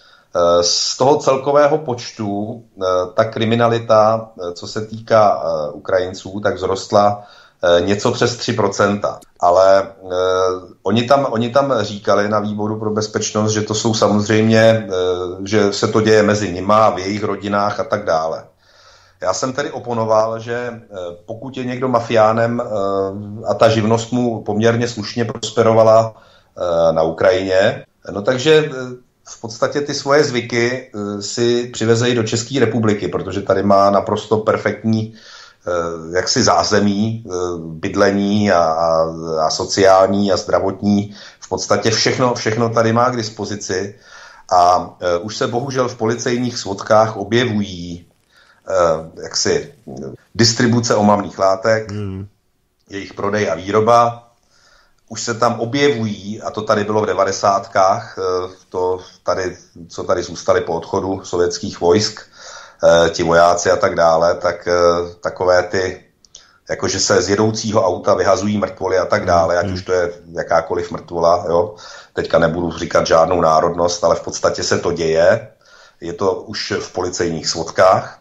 Z toho celkového počtu ta kriminalita, co se týká Ukrajinců, tak vzrostla něco přes tři procenta. Ale eh, oni, tam, oni tam říkali na výboru pro bezpečnost, že to jsou samozřejmě, eh, že se to děje mezi nima, v jejich rodinách a tak dále. Já jsem tedy oponoval, že eh, pokud je někdo mafiánem eh, a ta živnost mu poměrně slušně prosperovala eh, na Ukrajině, no takže eh, v podstatě ty svoje zvyky eh, si přivezejí do České republiky, protože tady má naprosto perfektní jaksi zázemí, bydlení a, a, a sociální a zdravotní, v podstatě všechno, všechno tady má k dispozici a uh, už se bohužel v policejních svodkách objevují uh, jaksi distribuce omamných látek, mm. jejich prodej a výroba. Už se tam objevují, a to tady bylo v devadesátkách, uh, to tady, co tady zůstaly po odchodu sovětských vojsk, ti vojáci a tak dále, tak takové ty, jakože se z jedoucího auta vyhazují mrtvoly a tak dále, ať už to je jakákoliv mrtvola, jo. Teďka nebudu říkat žádnou národnost, ale v podstatě se to děje, je to už v policejních svodkách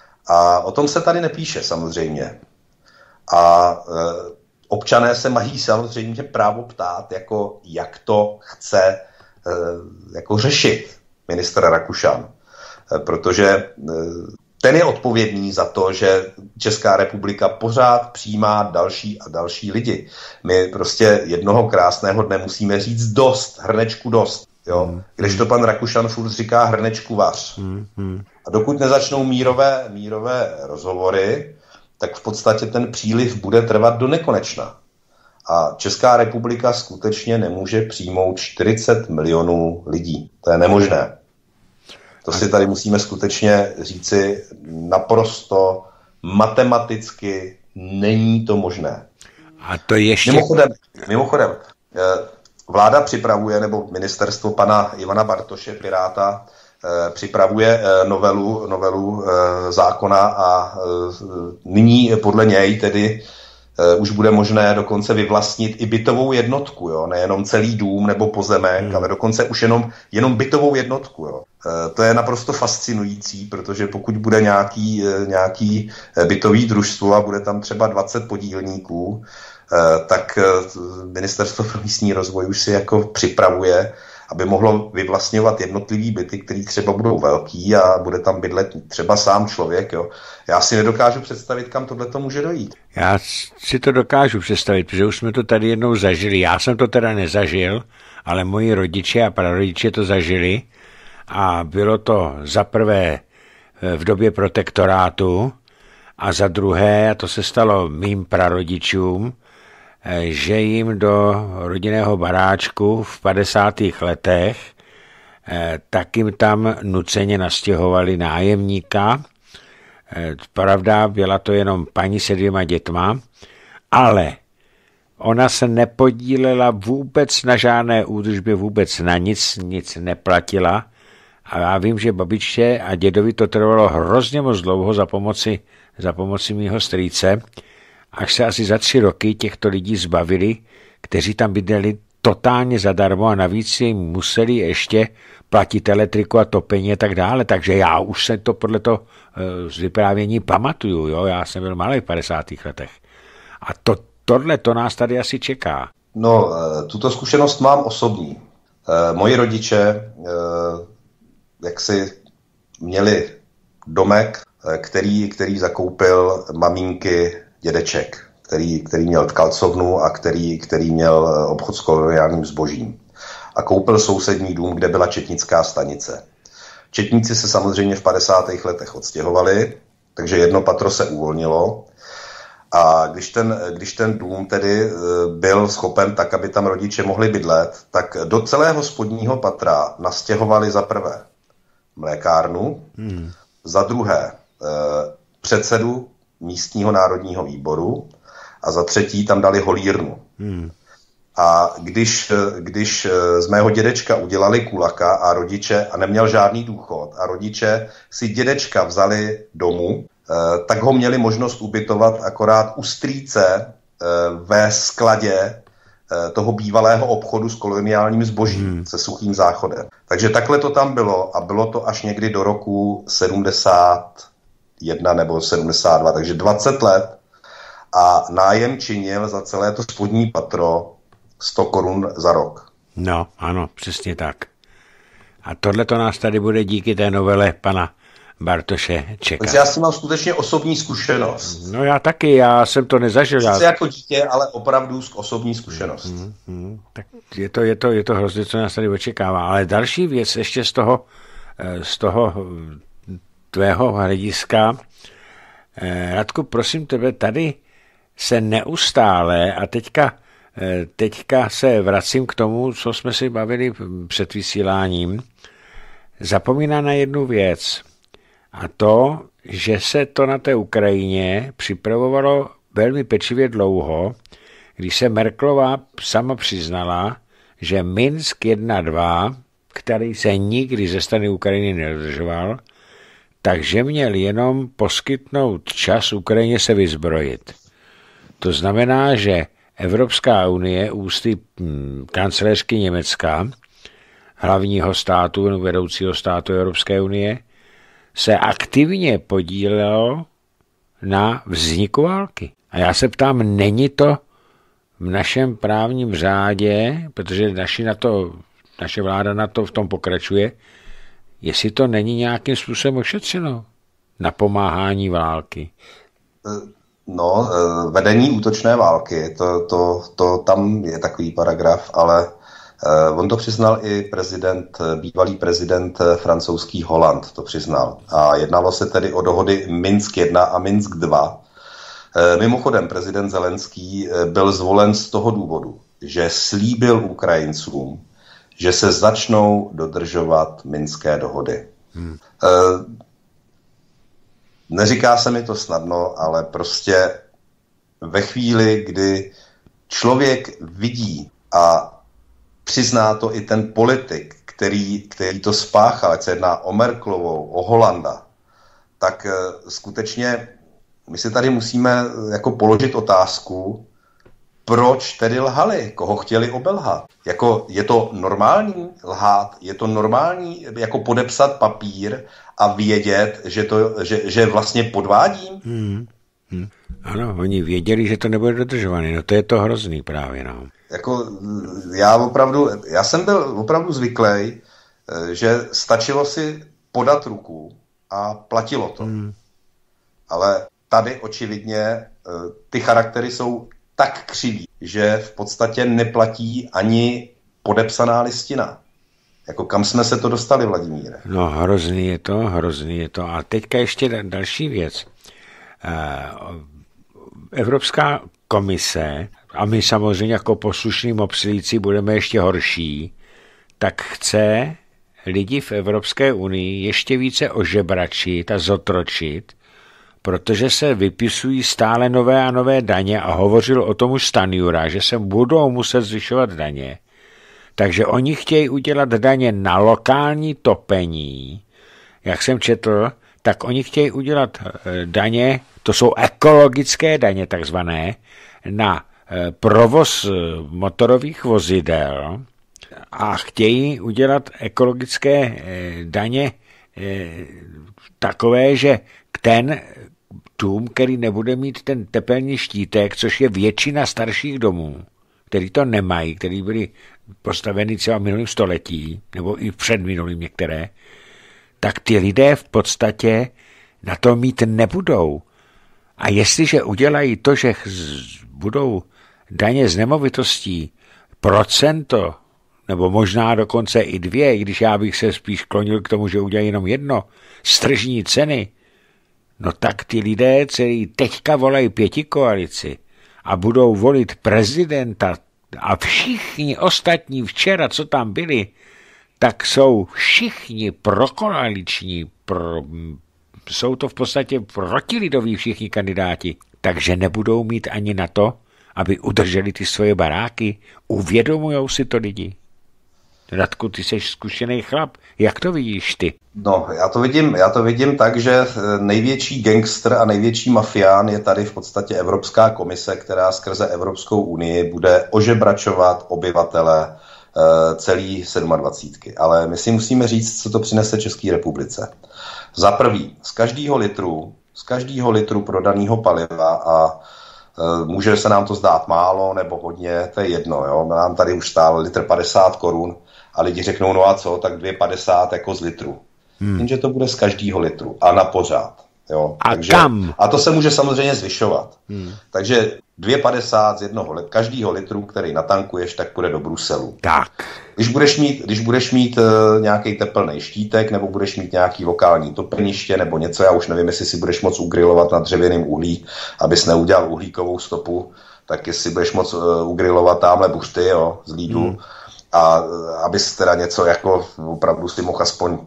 a o tom se tady nepíše samozřejmě. A e, občané se mají samozřejmě právo ptát, jako jak to chce e, jako řešit ministr Rakušan. Protože ten je odpovědný za to, že Česká republika pořád přijímá další a další lidi. My prostě jednoho krásného dne musíme říct dost, hrnečku dost. Jo? Když to pan Rakušan furt říká hrnečku vař. A dokud nezačnou mírové, mírové rozhovory, tak v podstatě ten příliv bude trvat do nekonečna. A Česká republika skutečně nemůže přijmout čtyřicet milionů lidí. To je nemožné. To si tady musíme skutečně říci naprosto matematicky, není to možné. A to ještě... Mimochodem, mimochodem vláda připravuje, nebo ministerstvo pana Ivana Bartoše, Piráta, připravuje novelu, novelu zákona a nyní podle něj tedy už bude možné dokonce vyvlastnit i bytovou jednotku, jo? Nejenom celý dům nebo pozemek, hmm. ale dokonce už jenom, jenom bytovou jednotku. Jo? E, to je naprosto fascinující, protože pokud bude nějaký, nějaký bytový družstvo a bude tam třeba dvacet podílníků, e, tak Ministerstvo pro místní rozvoj už si jako připravuje, aby mohlo vyvlastňovat jednotlivý byty, které třeba budou velký a bude tam bydlet třeba sám člověk. Jo. Já si nedokážu představit, kam tohle to může dojít. Já si to dokážu představit, protože už jsme to tady jednou zažili. Já jsem to teda nezažil, ale moji rodiče a prarodiče to zažili a bylo to za prvé v době protektorátu a za druhé, a to se stalo mým prarodičům, že jim do rodinného baráčku v padesátých letech tak jim tam nuceně nastěhovali nájemníka. Pravda, byla to jenom paní se dvěma dětma ale ona se nepodílela vůbec na žádné údržbě, vůbec na nic, nic neplatila. A já vím, že babičce a dědovi to trvalo hrozně moc dlouho za pomoci, za pomoci mýho strýce, až se asi za tři roky těchto lidí zbavili, kteří tam bydleli totálně zadarmo a navíc jim museli ještě platit elektriku a topení a tak dále. Takže já už se to podle toho z vyprávění pamatuju. Jo? Já jsem byl malý v padesátých letech. A to, tohle to nás tady asi čeká. No, tuto zkušenost mám osobní. Moji rodiče jak si měli domek, který, který zakoupil maminky dědeček, který, který měl tkalcovnu a který, který měl obchod s koloniálním zbožím. A koupil sousední dům, kde byla četnická stanice. Četníci se samozřejmě v padesátých letech odstěhovali, takže jedno patro se uvolnilo. A když ten, když ten dům tedy byl schopen tak, aby tam rodiče mohli bydlet, tak do celého spodního patra nastěhovali za prvé mlékárnu, hmm. za druhé předsedu místního národního výboru a za třetí tam dali holírnu. Hmm. A když, když z mého dědečka udělali kulaka a rodiče, a neměl žádný důchod, a rodiče si dědečka vzali domů, tak ho měli možnost ubytovat akorát u strýce ve skladě toho bývalého obchodu s koloniálním zbožím, hmm. se Suchým záchodem. Takže takhle to tam bylo a bylo to až někdy do roku sedmdesát jedna nebo sedmdesát dva, takže dvacet let a nájem činil za celé to spodní patro sto korun za rok. No, ano, přesně tak. A tohle to nás tady bude díky té novele pana Bartoše čekat. Takže já s tím mám skutečně osobní zkušenost. No já taky, já jsem to nezažil. Sice jako dítě, ale opravdu osobní zkušenost. Hmm, hmm, tak je to, je to, je to hrozně, co nás tady očekává. Ale další věc ještě z toho, z toho tvého hlediska. Radku, prosím tebe, tady se neustále, a teďka, teďka se vracím k tomu, co jsme si bavili před vysíláním, zapomíná na jednu věc. A to, že se to na té Ukrajině připravovalo velmi pečlivě dlouho, když se Merkelová sama přiznala, že Minsk jedna dva, který se nikdy ze strany Ukrajiny nedodržoval, takže měl jenom poskytnout čas Ukrajině se vyzbrojit. To znamená, že Evropská unie ústy kancléřky Německa, hlavního státu nebo vedoucího státu Evropské unie, se aktivně podílelo na vzniku války. A já se ptám, není to v našem právním řádě, protože naši na to, naše vláda na to v tom pokračuje, jestli to není nějakým způsobem ošetřeno na pomáhání války. No, vedení útočné války, to, to, to tam je takový paragraf, ale on to přiznal i prezident, bývalý prezident francouzský Hollande to přiznal. A jednalo se tedy o dohody Minsk jedna a Minsk dva. Mimochodem, prezident Zelenský byl zvolen z toho důvodu, že slíbil Ukrajincům, že se začnou dodržovat minské dohody. Hmm. Neříká se mi to snadno, ale prostě ve chvíli, kdy člověk vidí a přizná to i ten politik, který, který to spáchal, ať se jedná o Merkelovou, o Hollanda, tak skutečně my si tady musíme jako položit otázku, proč tedy lhali, koho chtěli obelhat. Jako, je to normální lhát, je to normální jako podepsat papír a vědět, že, to, že, že vlastně podvádím? Hmm. Hmm. Ano, oni věděli, že to nebude dodržované, no to je to hrozný právě, no. Jako já opravdu, já jsem byl opravdu zvyklý, že stačilo si podat ruku a platilo to. Hmm. Ale tady očividně ty charaktery jsou tak křiví, že v podstatě neplatí ani podepsaná listina. Jako kam jsme se to dostali, Vladimíre? No hrozný je to, hrozný je to. A teďka ještě další věc. Evropská komise, a my samozřejmě jako poslušní mopslíci budeme ještě horší, tak chce lidi v Evropské unii ještě více ožebračit a zotročit, protože se vypisují stále nové a nové daně a hovořil o tom už Stanjura, že se budou muset zvyšovat daně. Takže oni chtějí udělat daně na lokální topení. Jak jsem četl, tak oni chtějí udělat daně, to jsou ekologické daně takzvané, na provoz motorových vozidel a chtějí udělat ekologické daně takové, že ten dům, který nebude mít ten tepelný štítek, což je většina starších domů, který to nemají, který byly postaveny třeba v minulém století, nebo i v předminulým některé, tak ty lidé v podstatě na to mít nebudou. A jestliže udělají to, že budou daně z nemovitostí procento, nebo možná dokonce i dvě, i když já bych se spíš klonil k tomu, že udělají jenom jedno, z tržní ceny, no tak ty lidé, kteří teďka volají pětikoalici a budou volit prezidenta a všichni ostatní včera, co tam byli, tak jsou všichni prokoaliční, pro, jsou to v podstatě protilidoví všichni kandidáti, takže nebudou mít ani na to, aby udrželi ty svoje baráky. Uvědomujou si to lidi? Radku, ty jsi zkušený chlap. Jak to vidíš ty? No, já to vidím, já to vidím tak, že největší gangster a největší mafián je tady v podstatě Evropská komise, která skrze Evropskou unii bude ožebračovat obyvatele uh, celý sedmadvacítky. Ale my si musíme říct, co to přinese České republice. Za prvý, z každého litru, z každého litru prodaného paliva a může se nám to zdát málo nebo hodně, to je jedno. Jo? Nám tady už stál litr padesát korun a lidi řeknou, no a co, tak dvě padesát jako z litru. Hmm. Jenže to bude z každého litru a na pořád. Jo? A Takže, kam? A to se může samozřejmě zvyšovat. Hmm. Takže dvě padesát z jednoho každého litru, který natankuješ, tak půjde do Bruselu. Tak. Když budeš mít, když budeš mít uh, nějaký tepelný štítek, nebo budeš mít nějaký lokální topeniště, nebo něco, já už nevím, jestli si budeš moc ugrilovat na dřevěném uhlí, abys neudělal uhlíkovou stopu, tak jestli budeš moc uh, ugrilovat tamhle buřty, jo, z Lidlu, hmm. a uh, abys teda něco jako opravdu si mohl aspoň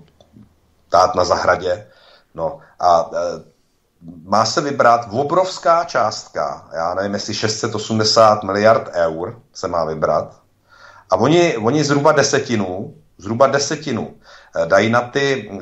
dát na zahradě. No a uh, má se vybrat obrovská částka, já nevím, jestli šest set osmdesát miliard eur se má vybrat. A oni, oni zhruba desetinu, zhruba desetinu dají na ty e,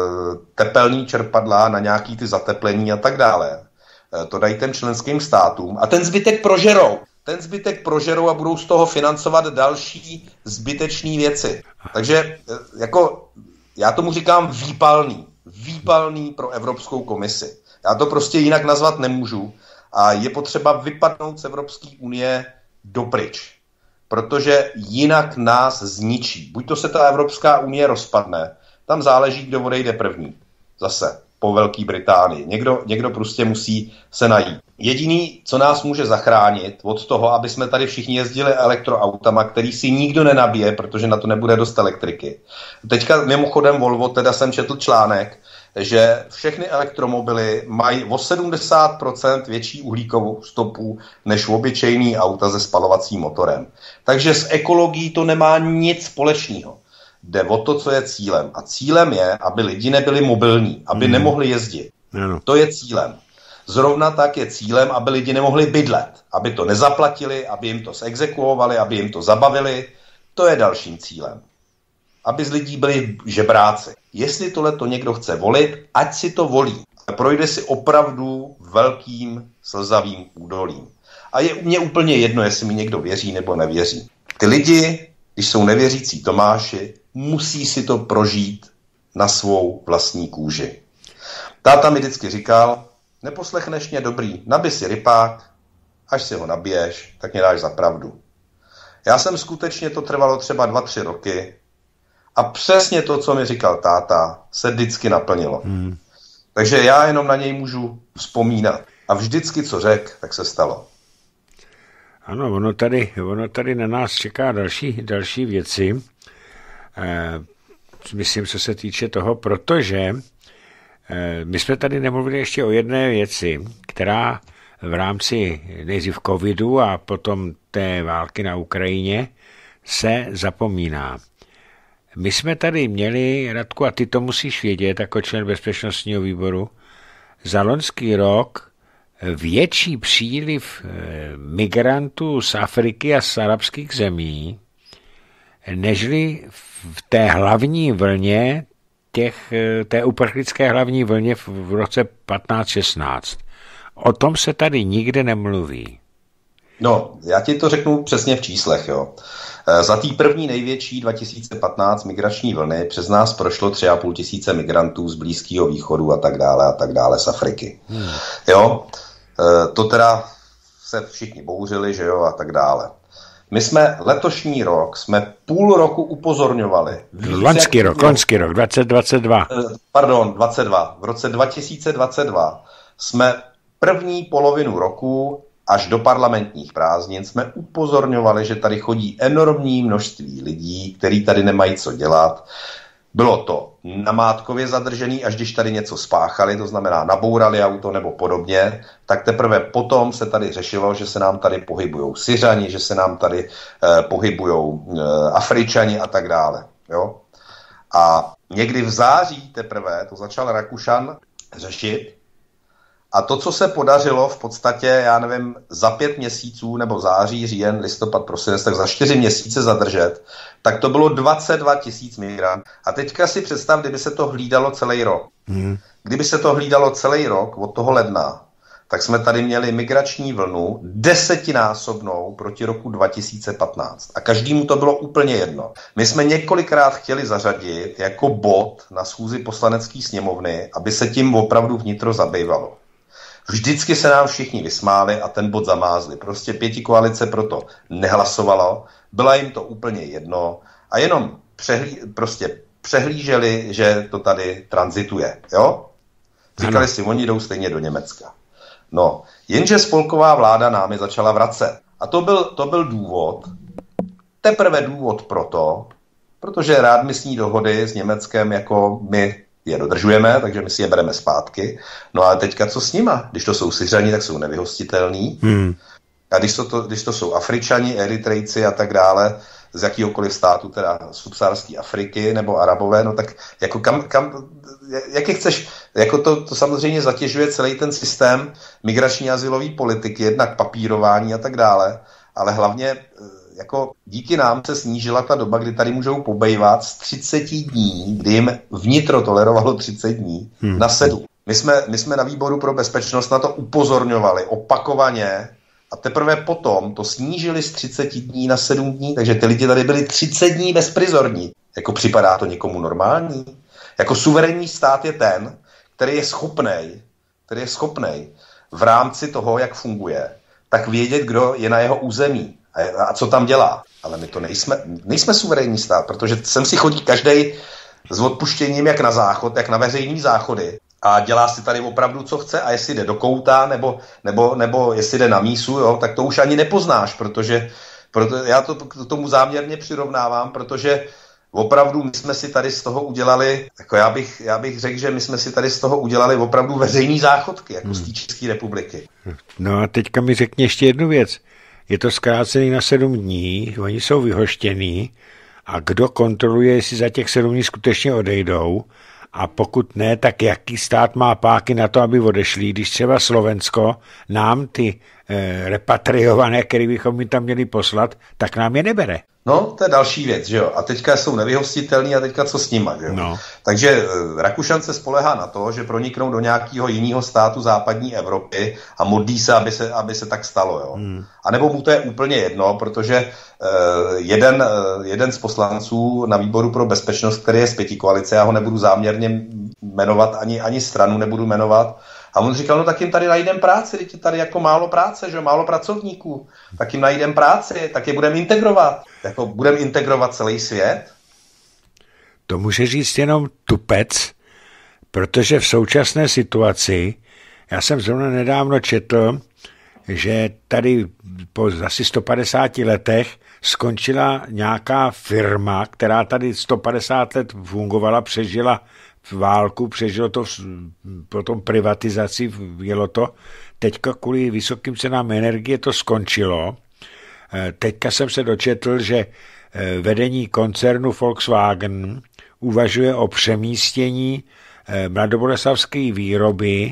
tepelní čerpadla, na nějaký ty zateplení a tak dále. E, to dají těm členským státům a ten zbytek prožerou. Ten zbytek prožerou a budou z toho financovat další zbytečné věci. Takže e, jako, já tomu říkám výpalný. Výpalný pro Evropskou komisi. Já to prostě jinak nazvat nemůžu a je potřeba vypadnout z Evropské unie dopryč. Protože jinak nás zničí. Buď to se ta Evropská unie rozpadne, tam záleží, kdo odejde první. Zase po Velké Británii. Někdo, někdo prostě musí se najít. Jediný, co nás může zachránit od toho, aby jsme tady všichni jezdili elektroautama, který si nikdo nenabije, protože na to nebude dost elektriky. Teďka mimochodem Volvo, teda jsem četl článek, že všechny elektromobily mají o sedmdesát procent větší uhlíkovou stopu než obyčejný auta se spalovacím motorem. Takže s ekologií to nemá nic společného. Jde o to, co je cílem. A cílem je, aby lidi nebyli mobilní, aby mm. nemohli jezdit. Ano. To je cílem. Zrovna tak je cílem, aby lidi nemohli bydlet. Aby to nezaplatili, aby jim to zexekuovali, aby jim to zabavili. To je dalším cílem. Aby z lidí byli žebráci. Jestli tohle to někdo chce volit, ať si to volí. Projde si opravdu velkým slzavým údolím. A je mně úplně jedno, jestli mi někdo věří nebo nevěří. Ty lidi, když jsou nevěřící Tomáši, musí si to prožít na svou vlastní kůži. Táta mi vždycky říkal, neposlechneš mě, dobrý, nabij si rypák, až si ho nabiješ, tak mě dáš za pravdu. Já jsem skutečně, to trvalo třeba dva, tři roky, a přesně to, co mi říkal táta, se vždycky naplnilo. Hmm. Takže já jenom na něj můžu vzpomínat. A vždycky, co řek, tak se stalo. Ano, ono tady, ono tady na nás čeká další, další věci. E, myslím, co se týče toho, protože e, my jsme tady nemluvili ještě o jedné věci, která v rámci nejdřív covidu a potom té války na Ukrajině se zapomíná. My jsme tady měli, Radku, a ty to musíš vědět jako člen bezpečnostního výboru, za loňský rok větší příliv migrantů z Afriky a z arabských zemí, nežli v té hlavní vlně, těch, té uprchlické hlavní vlně v roce patnáct šestnáct. O tom se tady nikde nemluví. No, já ti to řeknu přesně v číslech, jo. Za tý první největší dva tisíce patnáct migrační vlny přes nás prošlo tři a půl tisíce migrantů z Blízkého východu a tak dále a tak dále z Afriky. Hmm. Jo, to teda se všichni bouřili, že jo, a tak dále. My jsme letošní rok, jsme půl roku upozorňovali. Loňský rok, loňský rok, dvacet dvacet dva. Pardon, dvacet dva. V roce dva tisíce dvacet dva jsme první polovinu roku až do parlamentních prázdnin jsme upozorňovali, že tady chodí enormní množství lidí, kteří tady nemají co dělat. Bylo to namátkově zadržený, až když tady něco spáchali, to znamená nabourali auto nebo podobně, tak teprve potom se tady řešilo, že se nám tady pohybujou Syřani, že se nám tady eh, pohybujou eh, Afričani a tak dále. Jo? A někdy v září teprve to začal Rakušan řešit. A to, co se podařilo v podstatě, já nevím, za pět měsíců, nebo září, říjen, listopad, prosinec, tak za čtyři měsíce zadržet, tak to bylo dvacet dva tisíc migrantů. A teďka si představ, kdyby se to hlídalo celý rok. Hmm. Kdyby se to hlídalo celý rok od toho ledna, tak jsme tady měli migrační vlnu desetinásobnou proti roku dva tisíce patnáct. A každému to bylo úplně jedno. My jsme několikrát chtěli zařadit jako bod na schůzi poslanecké sněmovny, aby se tím opravdu vnitro zabývalo. Vždycky se nám všichni vysmáli a ten bod zamázli. Prostě pětikoalice proto nehlasovalo, byla jim to úplně jedno a jenom přehlí, prostě přehlíželi, že to tady tranzituje. Jo? Říkali si, oni jdou stejně do Německa. No, jenže spolková vláda námi začala vracet. A to byl, to byl důvod, teprve důvod proto, protože readmisní dohody s Německem jako my je dodržujeme, takže my si je bereme zpátky. No a teďka co s nima? Když to jsou Syřani, tak jsou nevyhostitelní. Hmm. A když to, to, když to jsou Afričani, Eritrejci a tak dále, z jakýhokoliv státu, teda subsaharské Afriky nebo Arabové, no tak jako kam, kam jak je chceš, jako to, to samozřejmě zatěžuje celý ten systém migrační azylové politiky, jednak papírování a tak dále, ale hlavně jako díky nám se snížila ta doba, kdy tady můžou pobejvat z třicet dní, kdy jim vnitro tolerovalo třicet dní, hmm. na sedm. My jsme, my jsme na výboru pro bezpečnost na to upozorňovali opakovaně a teprve potom to snížili z třicet dní na sedm dní, takže ty lidi tady byli třicet dní bezprizorní. Jako připadá to někomu normální? Jako suverénní stát je ten, který je schopnej, který je schopnej v rámci toho, jak funguje, tak vědět, kdo je na jeho území. A, a co tam dělá. Ale my to nejsme, nejsme suverénní stát, protože sem si chodí každej s odpuštěním jak na záchod, jak na veřejný záchody a dělá si tady opravdu, co chce a jestli jde do kouta nebo, nebo, nebo jestli jde na mísu, jo, tak to už ani nepoznáš, protože proto, já to k tomu záměrně přirovnávám, protože opravdu my jsme si tady z toho udělali, jako já bych, já bych řekl, že my jsme si tady z toho udělali opravdu veřejný záchodky, jako hmm. z té České republiky. No a teďka mi řekni ještě jednu věc. Je to zkrácený na sedm dní, oni jsou vyhoštění a kdo kontroluje, jestli za těch sedm dní skutečně odejdou a pokud ne, tak jaký stát má páky na to, aby odešli, když třeba Slovensko nám ty eh, repatriované, který bychom mi tam měli poslat, tak nám je nebere. No, to je další věc, že jo. A teďka jsou nevyhostitelní a teďka co s nima, že jo. No. Takže Rakušan se spolehá na to, že proniknou do nějakého jiného státu západní Evropy a modlí se, aby se, aby se tak stalo, jo. Hmm. A nebo mu to je úplně jedno, protože uh, jeden, uh, jeden z poslanců na výboru pro bezpečnost, který je z pětikoalice, já ho nebudu záměrně jmenovat, ani, ani stranu nebudu jmenovat, a on říkal, no tak jim tady najdem práci, teď je tady jako málo práce, že málo pracovníků, tak jim najdem práci, tak je budeme integrovat. Jako budeme integrovat celý svět? To může říct jenom tupec, protože v současné situaci, já jsem zrovna nedávno četl, že tady po asi sto padesáti letech skončila nějaká firma, která tady sto padesát let fungovala, přežila v válku, přežilo to potom privatizaci, jelo to. Teďka kvůli vysokým cenám energie to skončilo. Teďka jsem se dočetl, že vedení koncernu Volkswagen uvažuje o přemístění mladoboleslavské výroby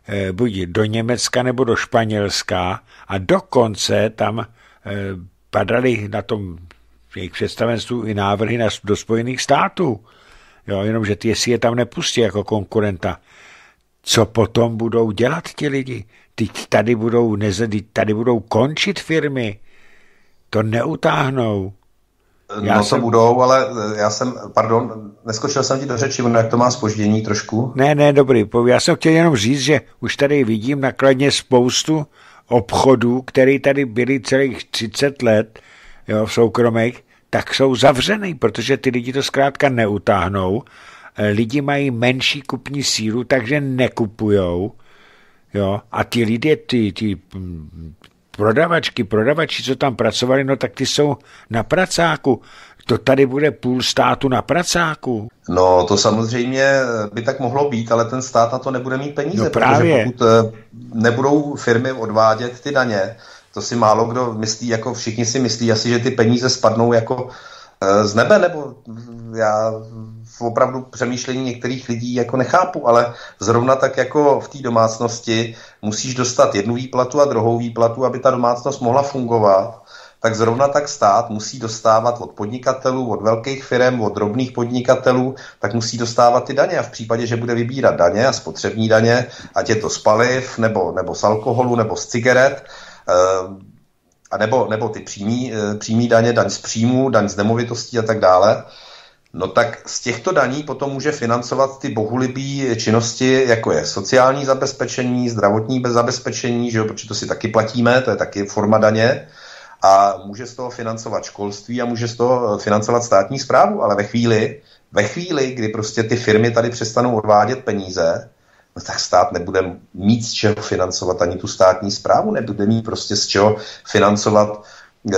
buď do Německa nebo do Španělska a dokonce tam padaly na tom jejich představenstvu i návrhy na, do Spojených států. Jo, jenomže ty, jestli je tam nepustí jako konkurenta, co potom budou dělat ti lidi? Ty tady budou, nezedy, tady budou končit firmy. To neutáhnou. Já no jsem... to budou, ale já jsem, pardon, neskočil jsem ti do řeči, jak to má zpoždění trošku. Ne, ne, dobrý. Já jsem chtěl jenom říct, že už tady vidím nakladně spoustu obchodů, které tady byly celých třicet let, jo, v soukromých, tak jsou zavřený, protože ty lidi to zkrátka neutáhnou. Lidi mají menší kupní sílu, takže nekupujou. Jo, a ty lidé, ty, ty prodavačky, prodavači, co tam pracovali, no tak ty jsou na pracáku. To tady bude půl státu na pracáku. No to samozřejmě by tak mohlo být, ale ten stát na to nebude mít peníze, no právě. Protože pokud nebudou firmy odvádět ty daně, to si málo kdo myslí, jako všichni si myslí asi, že ty peníze spadnou jako z nebe, nebo já v opravdu přemýšlení některých lidí jako nechápu, ale zrovna tak jako v té domácnosti musíš dostat jednu výplatu a druhou výplatu, aby ta domácnost mohla fungovat, tak zrovna tak stát musí dostávat od podnikatelů, od velkých firem, od drobných podnikatelů, tak musí dostávat ty daně a v případě, že bude vybírat daně a spotřební daně, ať je to z paliv, nebo, nebo z alkoholu, nebo z cigaret, a nebo, nebo ty přímý, přímý daně, daň z příjmu, daň z nemovitostí a tak dále, no tak z těchto daní potom může financovat ty bohulibý činnosti, jako je sociální zabezpečení, zdravotní zabezpečení, že jo, protože to si taky platíme, to je taky forma daně, a může z toho financovat školství a může z toho financovat státní správu, ale ve chvíli, ve chvíli, kdy prostě ty firmy tady přestanou odvádět peníze, no tak stát nebude mít z čeho financovat ani tu státní správu, nebude mít prostě z čeho financovat e,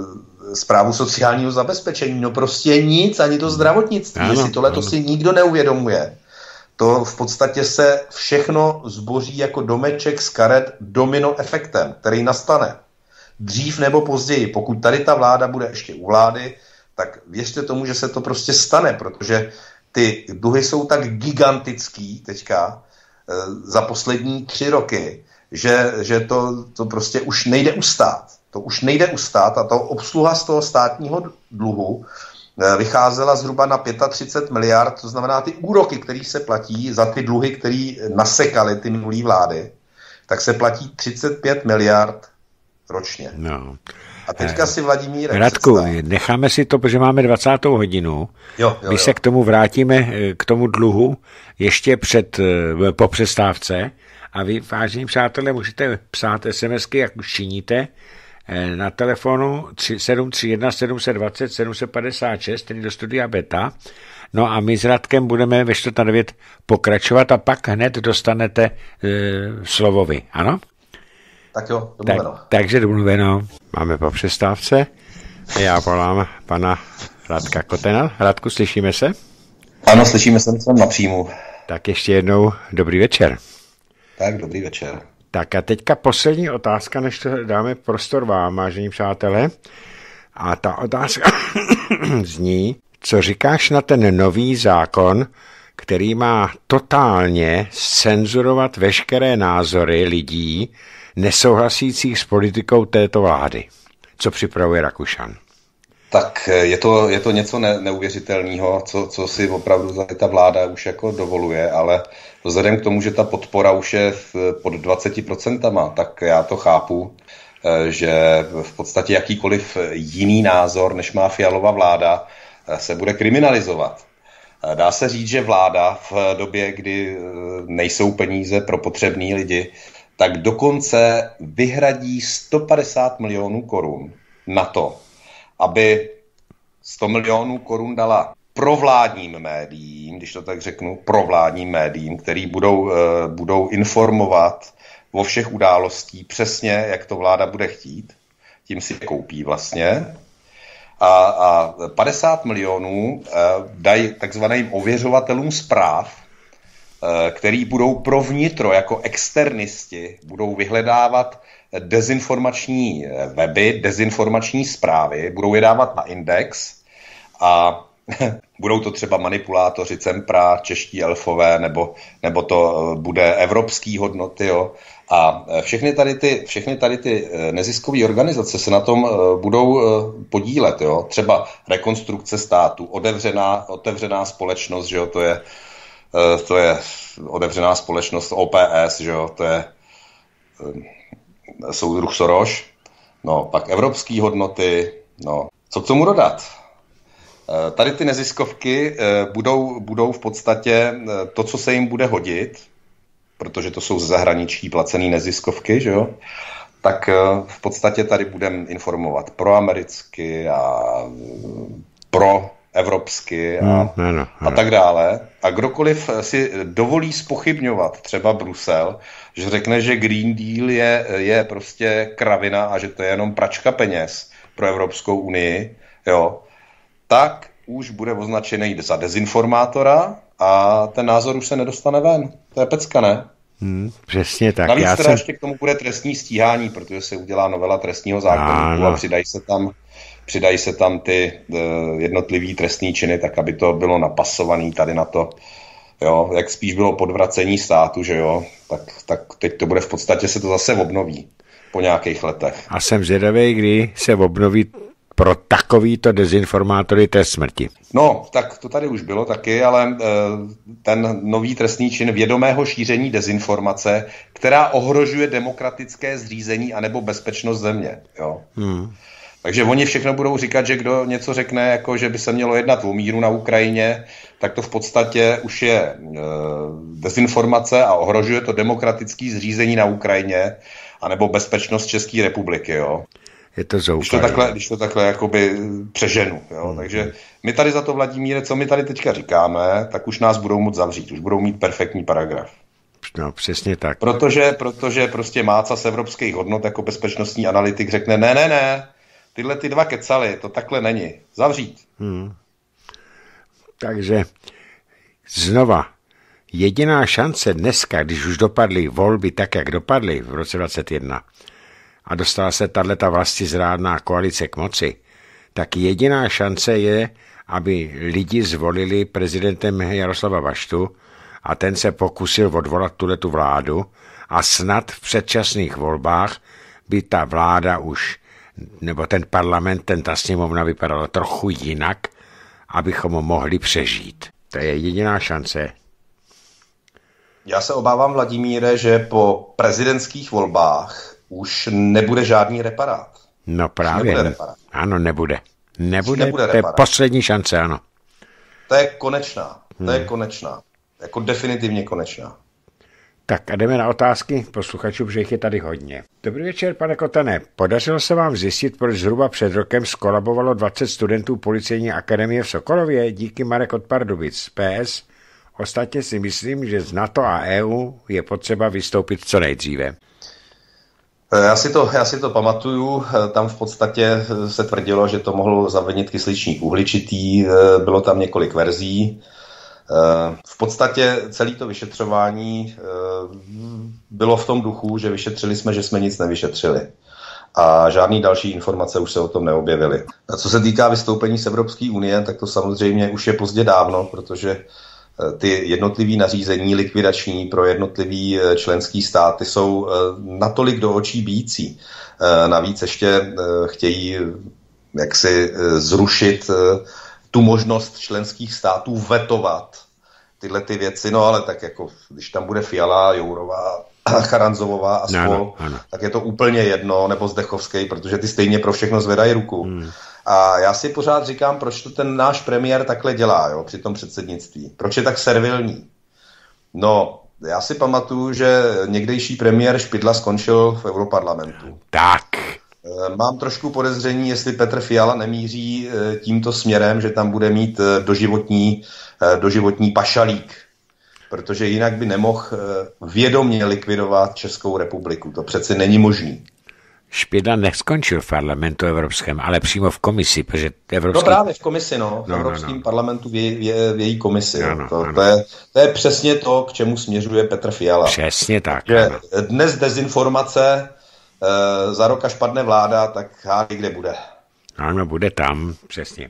správu sociálního zabezpečení. No prostě nic, ani to zdravotnictví. Ano, jestli tohle to si nikdo neuvědomuje, to v podstatě se všechno zboří jako domeček z karet domino efektem, který nastane dřív nebo později. Pokud tady ta vláda bude ještě u vlády, tak věřte tomu, že se to prostě stane, protože ty dluhy jsou tak gigantický teďka, za poslední tři roky, že, že to, to prostě už nejde ustát. To už nejde ustát a to obsluha z toho státního dluhu vycházela zhruba na třicet pět miliard, to znamená ty úroky, které se platí za ty dluhy, které nasekaly ty minulý vlády, tak se platí třicet pět miliard ročně. No. A teďka eh, si Vladimír... Radku, necháme si to, protože máme dvacátou hodinu. Jo, jo, My jo. se k tomu vrátíme, k tomu dluhu, ještě před, po přestávce. A vy, vážení přátelé, můžete psát SMSky, jak už činíte, na telefonu sedm tři jedna sedm dva nula sedm pět šest, tedy do studia Beta. No a my s Radkem budeme ve čtvrt na devět pokračovat a pak hned dostanete e, slovo vy, ano? Tak jo, domluveno. Tak, takže domluveno. Máme po přestávce. Já volám pana Radka Kotena. Radku, slyšíme se? Ano, slyšíme se, jsem na příjmu. Tak ještě jednou dobrý večer. Tak, dobrý večer. Tak a teďka poslední otázka, než to dáme prostor vám, vážení přátelé. A ta otázka zní, co říkáš na ten nový zákon, který má totálně cenzurovat veškeré názory lidí, nesouhlasících s politikou této vlády. Co připravuje Rakušan? Tak je to, je to něco ne, neuvěřitelného, co, co si opravdu ta vláda už jako dovoluje, ale vzhledem k tomu, že ta podpora už je pod dvacet procent, tak já to chápu, že v podstatě jakýkoliv jiný názor, než má Fialova vláda, se bude kriminalizovat. Dá se říct, že vláda v době, kdy nejsou peníze pro potřební lidi, tak dokonce vyhradí sto padesát milionů korun na to, aby sto milionů korun dala provládním médiím, když to tak řeknu, provládním médiím, který budou, budou informovat o všech událostí přesně, jak to vláda bude chtít. Tím si koupí vlastně. A, a padesát milionů dají takzvaným ověřovatelům zpráv, který budou pro vnitro jako externisti, budou vyhledávat dezinformační weby, dezinformační zprávy, budou je dávat na Index a Budou to třeba manipulátoři Cempra, čeští elfové, nebo, nebo to bude evropský hodnoty, jo. A všechny tady ty, všechny tady ty neziskové organizace se na tom budou podílet, jo. Třeba Rekonstrukce státu, otevřená, otevřená společnost, že jo, to je, to je otevřená společnost O P S, že jo, to je soudruh Soros, no, pak evropské hodnoty, no, co k tomu dodat? Tady ty neziskovky budou, budou v podstatě to, co se jim bude hodit, protože to jsou z zahraničí placené neziskovky, že jo? Tak v podstatě tady budeme informovat proamericky a proevropsky a, no, no, no. a tak dále. A kdokoliv si dovolí zpochybňovat třeba Brusel, že řekne, že Green Deal je, je prostě kravina a že to je jenom pračka peněz pro Evropskou unii, jo, tak už bude označený za dezinformátora a ten názor už se nedostane ven. To je pecka, ne? Hmm, přesně tak. Navíc Já teda jsem... ještě k tomu bude trestní stíhání, protože se udělá novela trestního zákoníku a přidají se tam, přidají se tam ty uh, jednotlivý trestní činy, tak aby to bylo napasované tady na to, jo, jak spíš bylo podvracení státu, že jo, tak, tak teď to bude v podstatě, se to zase obnoví po nějakých letech. A jsem zvědavý, kdy se obnoví pro takovýto dezinformátory té smrti. No, tak to tady už bylo taky, ale e, ten nový trestný čin vědomého šíření dezinformace, která ohrožuje demokratické zřízení anebo bezpečnost země. Jo. Hmm. Takže oni všechno budou říkat, že kdo něco řekne, jako že by se mělo jednat o míru na Ukrajině, tak to v podstatě už je e, dezinformace a ohrožuje to demokratické zřízení na Ukrajině anebo bezpečnost České republiky. Jo. Je to zoufalé. Když to takhle, když to takhle jakoby přeženu. Jo? Hmm. Takže my tady za to, Vladimíre, co my tady teďka říkáme, tak už nás budou moct zavřít. Už budou mít perfektní paragraf. No, přesně tak. Protože, protože prostě máca z evropských hodnot jako bezpečnostní analytik řekne, ne, ne, ne, tyhle ty dva kecaly, to takhle není. Zavřít. Hmm. Takže znova, jediná šance dneska, když už dopadly volby tak, jak dopadly v roce dvacet jedna, a dostala se tato vlastizrádná koalice k moci, tak jediná šance je, aby lidi zvolili prezidentem Jaroslava Baštu a ten se pokusil odvolat tuhletu vládu a snad v předčasných volbách by ta vláda už, nebo ten parlament, ten ta sněmovna vypadala trochu jinak, abychom mohli přežít. To je jediná šance. Já se obávám, Vladimíre, že po prezidentských volbách už nebude žádný reparát. No právě. Nebude reparát. Ano, nebude. Nebude, nebude to je poslední šance, ano. To je konečná. To je hmm. konečná. Jako definitivně konečná. Tak a jdeme na otázky posluchačů, protože jich je tady hodně. Dobrý večer, pane Kotane. Podařilo se vám zjistit, proč zhruba před rokem skolabovalo dvacet studentů Policejní akademie v Sokolově? Díky, Marek od Pardubic. P S. Ostatně si myslím, že z NATO a E U je potřeba vystoupit co nejdříve. Já si, to, já si to pamatuju, tam v podstatě se tvrdilo, že to mohlo zavinit kysličník uhličitý, bylo tam několik verzí. V podstatě celé to vyšetřování bylo v tom duchu, že vyšetřili jsme, že jsme nic nevyšetřili. A žádný další informace už se o tom neobjevily. A co se týká vystoupení z Evropské unie, tak to samozřejmě už je pozdě dávno, protože ty jednotlivý nařízení likvidační pro jednotlivý členský státy jsou natolik do očí bijící. Navíc ještě chtějí jaksi zrušit tu možnost členských států vetovat tyhle ty věci, no ale tak jako, když tam bude Fiala, Jourová, Charanzová a spol, no, tak je to úplně jedno, nebo Zdechovský, protože ty stejně pro všechno zvedají ruku. Hmm. A já si pořád říkám, proč to ten náš premiér takhle dělá, jo, při tom předsednictví. Proč je tak servilní? No, já si pamatuju, že někdejší premiér Špidla skončil v Europarlamentu. Tak. Mám trošku podezření, jestli Petr Fiala nemíří tímto směrem, že tam bude mít doživotní, doživotní pašalík. Protože jinak by nemohl vědomě likvidovat Českou republiku. To přece není možný. Špidla neskončil v parlamentu evropském, ale přímo v komisi, protože evropský... No právě v komisi, no. V no, Evropském no, no. parlamentu v, jej, v její komisi. No, no, to, no. To, je, to je přesně to, k čemu směřuje Petr Fiala. Přesně tak. Že dnes dezinformace, e, za rok až padne vláda, tak hádej, kde bude. Ano, bude tam, přesně.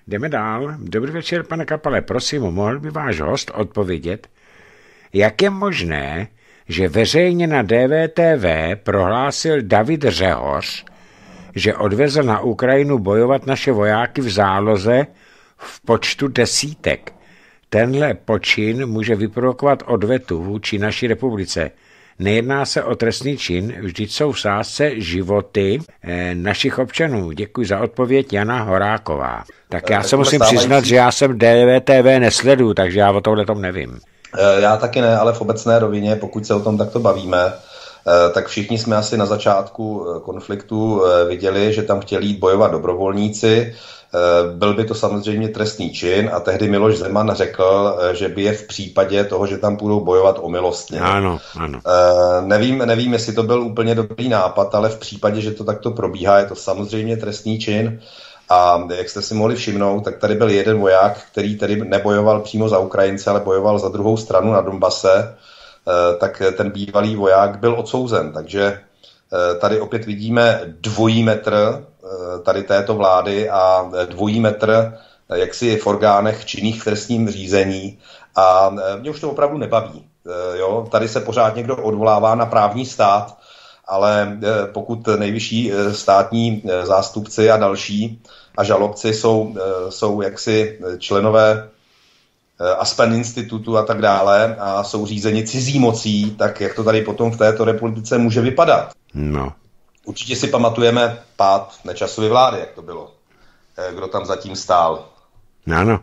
Jdeme dál. Dobrý večer, pane Kapale, prosím, mohl by váš host odpovědět, jak je možné, že veřejně na D V T V prohlásil David Řehoř, že odvezl na Ukrajinu bojovat naše vojáky v záloze v počtu desítek. Tenhle počin může vyprovokovat odvetu vůči naší republice. Nejedná se o trestný čin, vždyť jsou v sázce životy eh, našich občanů. Děkuji za odpověď, Jana Horáková. Tak já se musím přiznat, že já jsem D V T V nesleduju, takže já o tohle tom nevím. Já taky ne, ale v obecné rovině, pokud se o tom takto bavíme, tak všichni jsme asi na začátku konfliktu viděli, že tam chtěli jít bojovat dobrovolníci. Byl by to samozřejmě trestný čin a tehdy Miloš Zeman řekl, že by je v případě toho, že tam půjdou bojovat omilostně. Ano, ano. Nevím, nevím, jestli to byl úplně dobrý nápad, ale v případě, že to takto probíhá, je to samozřejmě trestný čin. A jak jste si mohli všimnout, tak tady byl jeden voják, který tady nebojoval přímo za Ukrajince, ale bojoval za druhou stranu na Donbase, tak ten bývalý voják byl odsouzen. Takže tady opět vidíme dvojí metr tady této vlády a dvojí metr jaksi v orgánech činných v trestním řízení a mě už to opravdu nebaví. Jo? Tady se pořád někdo odvolává na právní stát, ale pokud nejvyšší státní zástupci a další a žalobci jsou, jsou jaksi členové Aspen institutu a tak dále a jsou řízeni cizí mocí, tak jak to tady potom v této republice může vypadat? No. Určitě si pamatujeme pád Nečasovy vlády, jak to bylo. Kdo tam zatím stál. Ano,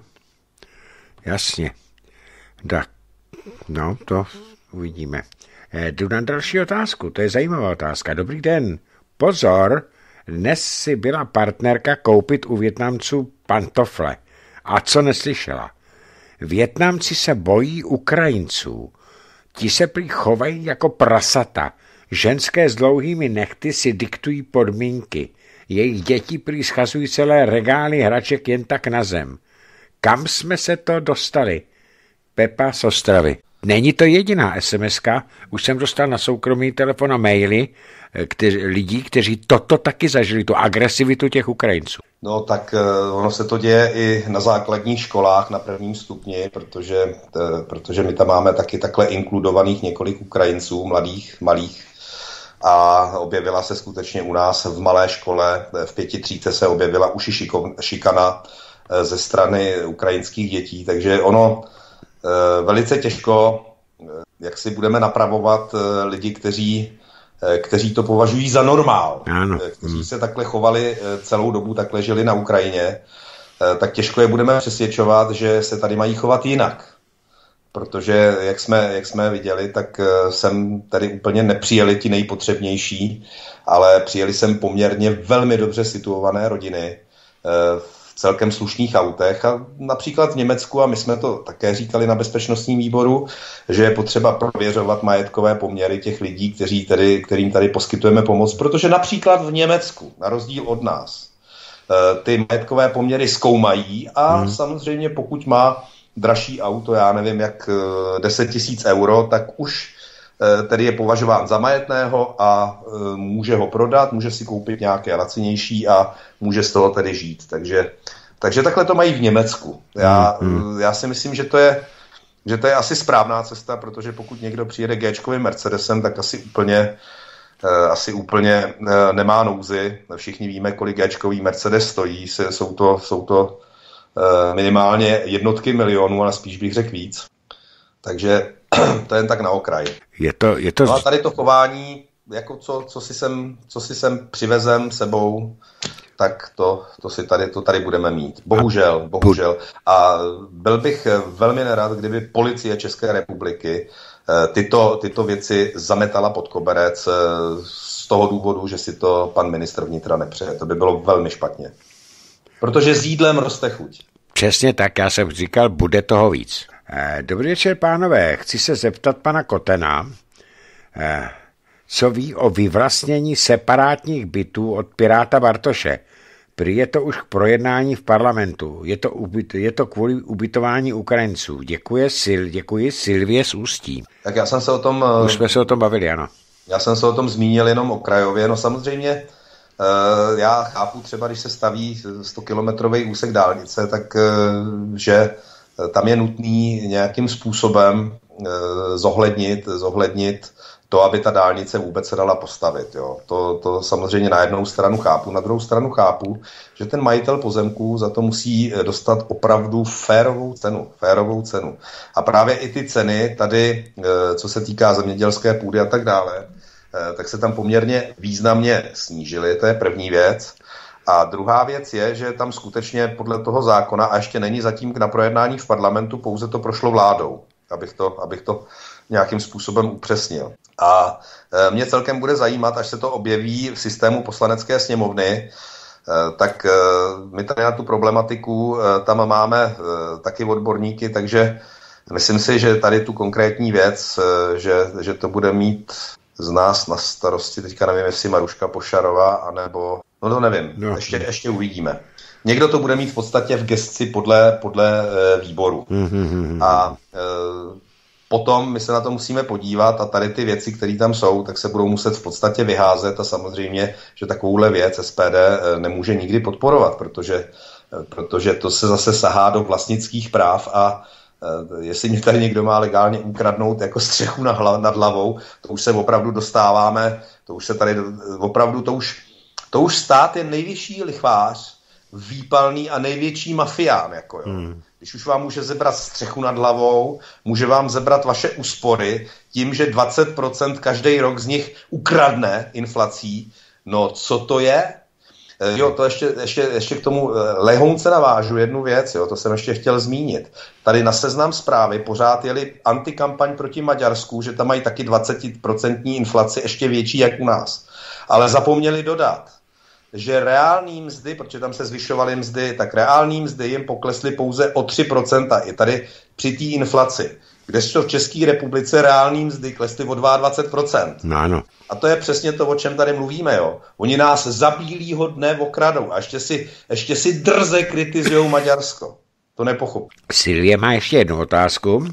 jasně. Tak, no, to uvidíme. Jdu na další otázku, to je zajímavá otázka. Dobrý den, pozor, dnes si byla partnerka koupit u Vietnamců pantofle. A co neslyšela? Vietnamci se bojí Ukrajinců. Ti se prý chovají jako prasata. Ženské s dlouhými nechty si diktují podmínky. Jejich děti prý schazují celé regály hraček jen tak na zem. Kam jsme se to dostali? Pepa z Ostravy. Není to jediná es em eska, už jsem dostal na soukromý telefon a maily kteři, lidí, kteří toto taky zažili, tu agresivitu těch Ukrajinců. No tak ono se to děje i na základních školách na prvním stupni, protože, protože my tam máme taky takhle inkludovaných několik Ukrajinců, mladých, malých. A objevila se skutečně u nás v malé škole, v pěti třídce se objevila už i šikana ze strany ukrajinských dětí, takže ono velice těžko, jak si budeme napravovat lidi, kteří, kteří to považují za normál, ano. Kteří se takhle chovali celou dobu, takhle žili na Ukrajině, tak těžko je budeme přesvědčovat, že se tady mají chovat jinak. Protože, jak jsme, jak jsme viděli, tak sem tady úplně nepřijeli ti nejpotřebnější, ale přijeli sem poměrně velmi dobře situované rodiny v celkem slušných autech a například v Německu, a my jsme to také říkali na bezpečnostním výboru, že je potřeba prověřovat majetkové poměry těch lidí, kteří tady, kterým tady poskytujeme pomoc, protože například v Německu, na rozdíl od nás, ty majetkové poměry zkoumají a hmm. samozřejmě pokud má dražší auto, já nevím jak deset tisíc euro, tak už tedy je považován za majetného a může ho prodat, může si koupit nějaké lacinější a může z toho tedy žít. Takže, takže takhle to mají v Německu. Já, mm. já si myslím, že to, je, že to je asi správná cesta, protože pokud někdo přijede G-čkovým Mercedesem, tak asi úplně, asi úplně nemá nouzi. Všichni víme, kolik G-čkový Mercedes stojí. Jsou to, jsou to minimálně jednotky milionů, ale spíš bych řekl víc. Takže to je jen tak na okraj. Je to, je to... No a tady to chování, jako co, co, si sem, co si sem přivezem sebou, tak to, to, si tady, to tady budeme mít. Bohužel, bohužel. A byl bych velmi nerad, kdyby policie České republiky tyto, tyto věci zametala pod koberec z toho důvodu, že si to pan ministr vnitra nepřeje. To by bylo velmi špatně. Protože s jídlem roste chuť. Přesně tak, já jsem říkal, bude toho víc. Dobrý večer, pánové. Chci se zeptat pana Kotena, co ví o vyvlastnění separátních bytů od Piráta Bartoše. Prý je to už k projednání v parlamentu. Je to, ubyt, je to kvůli ubytování Ukrajinců. Děkuji, Sil, děkuji Silvie z Ústí. Tak já jsem se o tom... Už jsme se o tom bavili, ano. Já jsem se o tom zmínil jenom okrajově. No samozřejmě Já chápu třeba, když se staví stokilometrový úsek dálnice, tak že tam je nutný nějakým způsobem zohlednit, zohlednit to, aby ta dálnice vůbec se dala postavit. Jo. To, to samozřejmě na jednou stranu chápu. Na druhou stranu chápu, že ten majitel pozemků za to musí dostat opravdu férovou cenu. Férovou cenu. A právě i ty ceny tady, co se týká zemědělské půdy a tak dále, tak se tam poměrně významně snížily. To je první věc. A druhá věc je, že tam skutečně podle toho zákona, a ještě není zatím na projednání v parlamentu, pouze to prošlo vládou, abych to, abych to nějakým způsobem upřesnil. A e, mě celkem bude zajímat, až se to objeví v systému Poslanecké sněmovny, e, tak e, my tady na tu problematiku e, tam máme e, taky odborníky, takže myslím si, že tady tu konkrétní věc, e, že, že to bude mít z nás na starosti, teďka nevím, jestli Maruška Pošarová, anebo, no to nevím, no. ještě, ještě uvidíme. Někdo to bude mít v podstatě v gesci podle, podle e, výboru. Mm-hmm. A e, potom my se na to musíme podívat a tady ty věci, které tam jsou, tak se budou muset v podstatě vyházet a samozřejmě, že takovouhle věc S P D nemůže nikdy podporovat, protože, protože to se zase sahá do vlastnických práv a jestli mě tady někdo má legálně ukradnout jako střechu nad hlavou, to už se opravdu dostáváme, to už se tady opravdu, to už, to už stát je nejvyšší lichvář, výpalný a největší mafián, jako jo. Hmm. Když už vám může zebrat střechu nad hlavou, může vám zebrat vaše úspory tím, že dvacet procent každý rok z nich ukradne inflací. No, co to je? Jo, to ještě, ještě, ještě k tomu lehounce navážu jednu věc, jo, to jsem ještě chtěl zmínit. Tady na Seznam Zprávy pořád jeli antikampaň proti Maďarsku, že tam mají taky dvacet procent inflaci, ještě větší jak u nás. Ale zapomněli dodat, že reální mzdy, protože tam se zvyšovaly mzdy, tak reální mzdy jim poklesly pouze o tři procenta i tady při té inflaci. Kdežto v České republice reální mzdy klesly o dvacet dva procent. No, ano. A to je přesně to, o čem tady mluvíme. Jo. Oni nás za bílýho dne okradou a ještě si, ještě si drze kritizujou Maďarsko. To nepochopí. Silvie má ještě jednu otázku.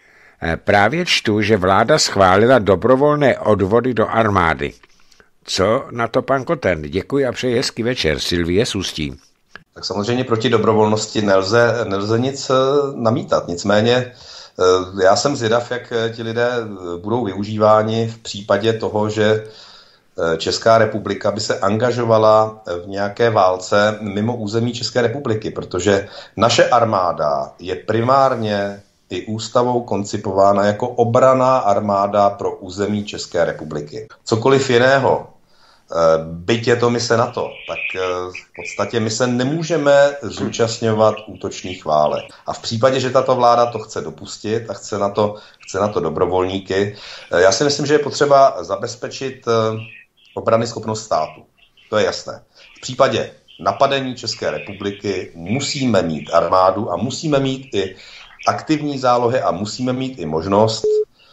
Právě čtu, že vláda schválila dobrovolné odvody do armády. Co na to pan Koten? Děkuji a přeji hezký večer. Silvie z Ústí. Tak samozřejmě proti dobrovolnosti nelze, nelze nic namítat. Nicméně já jsem zvědav, jak ti lidé budou využíváni v případě toho, že Česká republika by se angažovala v nějaké válce mimo území České republiky, protože naše armáda je primárně i ústavou koncipována jako obranná armáda pro území České republiky. Cokoliv jiného, byť je to mise NATO, tak v podstatě my se nemůžeme zúčastňovat útočných válek. A v případě, že tato vláda to chce dopustit a chce na to, chce na to dobrovolníky, já si myslím, že je potřeba zabezpečit obrany schopnost státu. To je jasné. V případě napadení České republiky musíme mít armádu a musíme mít i aktivní zálohy a musíme mít i možnost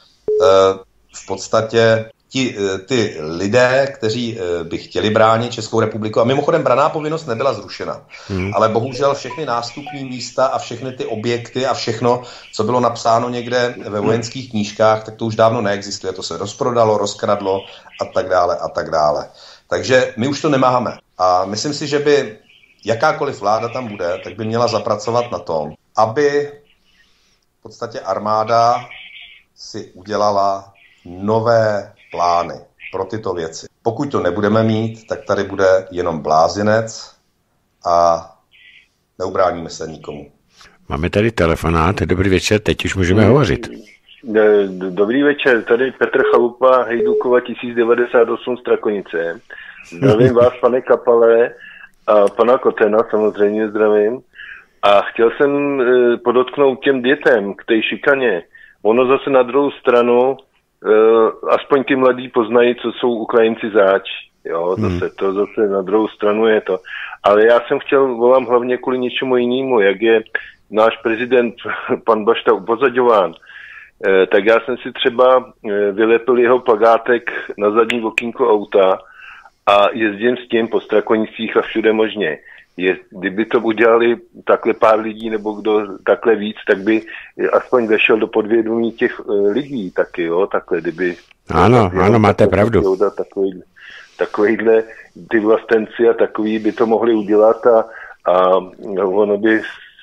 v podstatě Ti, ty lidé, kteří by chtěli bránit Českou republiku, a mimochodem branná povinnost nebyla zrušena, hmm. ale bohužel všechny nástupní místa a všechny ty objekty a všechno, co bylo napsáno někde ve vojenských knížkách, tak to už dávno neexistuje, to se rozprodalo, rozkradlo a tak dále a tak dále. Takže my už to nemáme a myslím si, že by jakákoliv vláda tam bude, tak by měla zapracovat na tom, aby v podstatě armáda si udělala nové plány pro tyto věci. Pokud to nebudeme mít, tak tady bude jenom blázinec a neubráníme se nikomu. Máme tady telefonát. Dobrý večer, teď už můžeme hmm. hovořit. Dobrý večer, tady Petr Chalupa, Hejdukova tisíc devadesát osm Strakonice. Zdravím vás, pane Kapale, a pana Kotena samozřejmě zdravím. A chtěl jsem podotknout těm dětem k té šikaně. Ono zase na druhou stranu Uh, aspoň ty mladí poznají, co jsou Ukrajinci zač. Jo, zase, hmm. to zase na druhou stranu je to. Ale já jsem chtěl, volám hlavně kvůli něčemu jinému, jak je náš prezident, pan Bašta, upozaďován. Uh, tak já jsem si třeba uh, vylepil jeho plakátek na zadní okýnko auta a jezdím s tím po Strakonicích a všude možně. Je, kdyby to udělali takhle pár lidí nebo kdo takhle víc, tak by aspoň vešel do podvědomí těch uh, lidí taky, jo, takhle, kdyby... Ano, ano, máte pravdu. Takový, takovýhle ty vlastenci a takový by to mohli udělat a, a ono by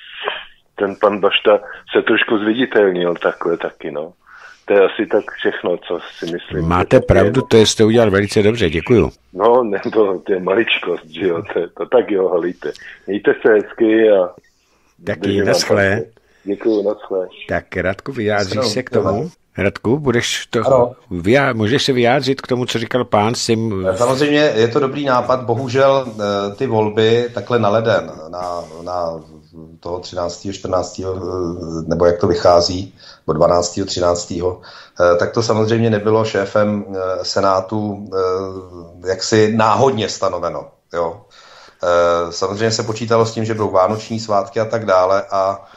ten pan Bašta se trošku zviditelnil takhle taky, no. To je asi tak všechno, co si myslím. Máte pravdu, to jste udělal velice dobře, děkuju. No, nebo to je maličkost, že jo, to, to tak jo, halíte. Mějte se hezky a... Taky, naschle. Děkuju, naschle. Tak Radku, vyjádříš se k tomu? Radku, budeš to, vyjá, můžeš se vyjádřit k tomu, co říkal pán s tím... Samozřejmě je to dobrý nápad, bohužel ty volby takhle na leden, na, na toho třináctého čtrnáctého nebo jak to vychází, nebo dvanáctého třináctého tak to samozřejmě nebylo šéfem Senátu jaksi náhodně stanoveno. Jo. Samozřejmě se počítalo s tím, že budou vánoční svátky a tak dále a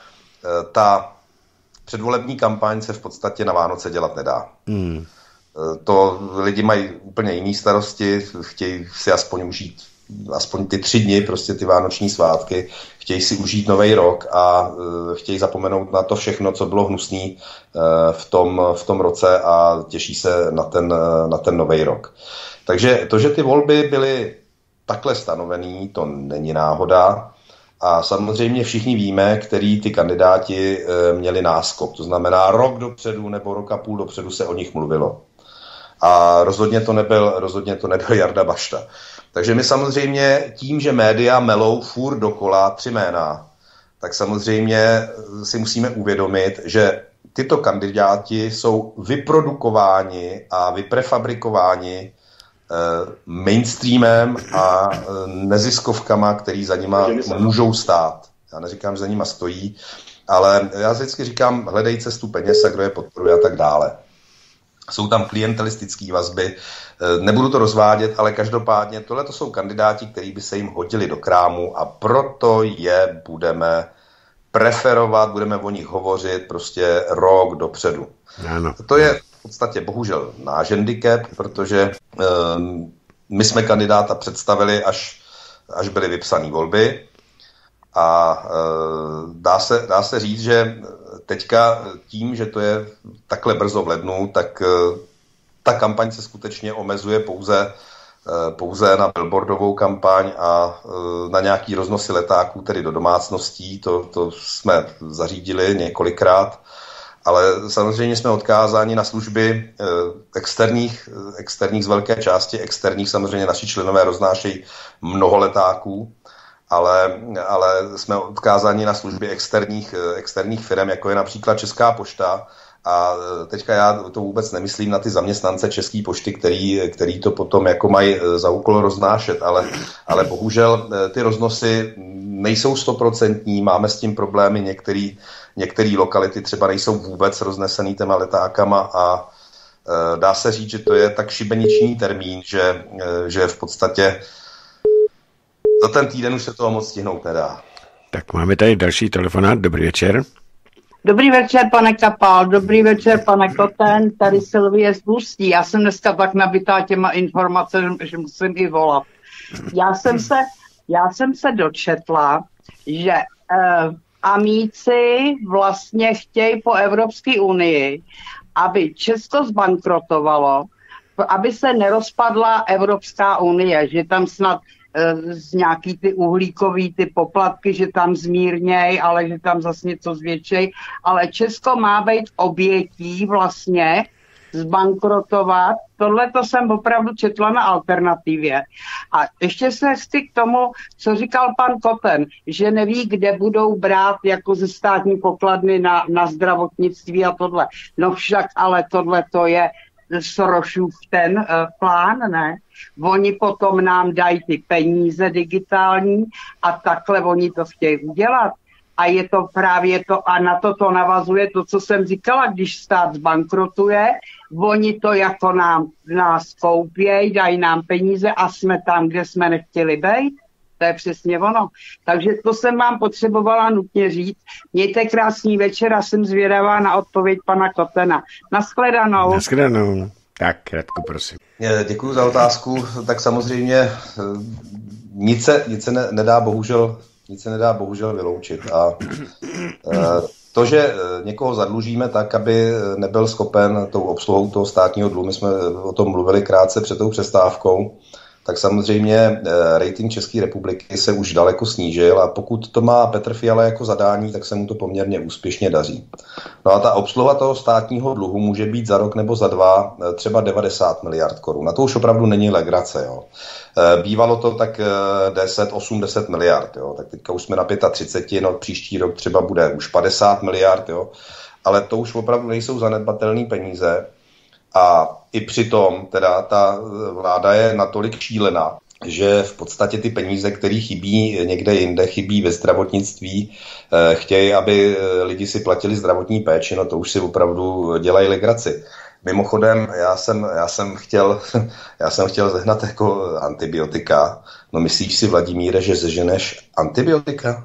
ta předvolební kampaň se v podstatě na Vánoce dělat nedá. Hmm. To lidi mají úplně jiné starosti, chtějí si aspoň užít aspoň ty tři dny, prostě ty vánoční svátky, chtějí si užít nový rok a uh, chtějí zapomenout na to všechno, co bylo hnusný uh, v tom, v tom roce a těší se na ten, uh, na ten nový rok. Takže to, že ty volby byly takhle stanovený, to není náhoda. A samozřejmě všichni víme, který ty kandidáti e, měli náskok. To znamená, rok dopředu nebo rok a půl dopředu se o nich mluvilo. A rozhodně to nebyl, rozhodně to nebyl Jarda Bašta. Takže my samozřejmě tím, že média melou furt dokola tři jména, tak samozřejmě si musíme uvědomit, že tyto kandidáti jsou vyprodukováni a vyprefabrikováni mainstreamem a neziskovkama, který za nima můžou stát. Já neříkám, že za nima stojí, ale já vždycky říkám, hledej cestu peněz a kdo je podporuje a tak dále. Jsou tam klientelistické vazby, nebudu to rozvádět, ale každopádně tohle to jsou kandidáti, kteří by se jim hodili do krámu a proto je budeme preferovat, budeme o nich hovořit prostě rok dopředu. Ano. To je v podstatě bohužel náš handicap, protože um, my jsme kandidáta představili, až, až byly vypsané volby a uh, dá, se, dá se říct, že teďka tím, že to je takhle brzo v lednu, tak uh, ta kampaň se skutečně omezuje pouze, uh, pouze na billboardovou kampaň a uh, na nějaký roznosy letáků, tedy do domácností, to, to jsme zařídili několikrát. Ale samozřejmě jsme odkázáni na služby eh, externích, externích z velké části, externích samozřejmě naši členové roznášejí mnoho letáků, ale, ale jsme odkázáni na služby externích, externích firm, jako je například Česká pošta. A teďka já to vůbec nemyslím na ty zaměstnance České pošty, který, který to potom jako mají za úkol roznášet, ale, ale bohužel ty roznosy nejsou stoprocentní, máme s tím problémy, některý, některé lokality třeba nejsou vůbec roznesený těma letákama a e, dá se říct, že to je tak šibeniční termín, že, e, že v podstatě za ten týden už se toho moc stihnout nedá. Tak máme tady další telefonát, dobrý večer. Dobrý večer, pane Kapal, dobrý večer, pane Koten, tady Sylvie z Ústí. Já jsem dneska tak nabitá těma informacemi, že musím i volat. Já jsem se, já jsem se dočetla, že eh, amíci vlastně chtějí po Evropské unii, aby Česko zbankrotovalo, aby se nerozpadla Evropská unie, že tam snad z nějaký ty uhlíkový ty poplatky, že tam zmírněj, ale že tam zase něco zvětšej. Ale Česko má být obětí vlastně zbankrotovat. Tohle to jsem opravdu četla na Alternativě. A ještě se chci k tomu, co říkal pan Koten, že neví, kde budou brát jako ze státní pokladny na, na zdravotnictví a tohle. No však, ale tohle to je Sorosův ten uh, plán, ne? Oni potom nám dají ty peníze digitální a takhle oni to chtějí udělat. A je to právě to, a na to to navazuje to, co jsem říkala, když stát zbankrotuje, oni to jako nám, nás koupějí, dají nám peníze a jsme tam, kde jsme nechtěli být. To je přesně ono. Takže to jsem vám potřebovala nutně říct. Mějte krásný večer a jsem zvědavá na odpověď pana Kotena. Naschledanou. Naschledanou. Tak, Radku, prosím. Děkuji za otázku. Tak samozřejmě nic se, nic se ne, nedá bohužel nic se nedá bohužel vyloučit. A to, že někoho zadlužíme tak, aby nebyl schopen tou obsluhou toho státního dluhu, my jsme o tom mluvili krátce před tou přestávkou, tak samozřejmě rating České republiky se už daleko snížil a pokud to má Petr Fiala jako zadání, tak se mu to poměrně úspěšně daří. No a ta obsluha toho státního dluhu může být za rok nebo za dva třeba devadesát miliard korun. A to už opravdu není legrace. Jo. Bývalo to tak deset, osm, deset miliard. Jo. Tak teďka už jsme na třicet pět, no příští rok třeba bude už padesát miliard. Jo. Ale to už opravdu nejsou zanedbatelné peníze. A i přitom teda ta vláda je natolik šílená, že v podstatě ty peníze, které chybí někde jinde, chybí ve zdravotnictví, chtějí, aby lidi si platili zdravotní péči, no to už si opravdu dělají legraci. Mimochodem, já jsem, já jsem chtěl, já jsem chtěl zehnat jako antibiotika. No myslíš si, Vladimíre, že zeženeš antibiotika?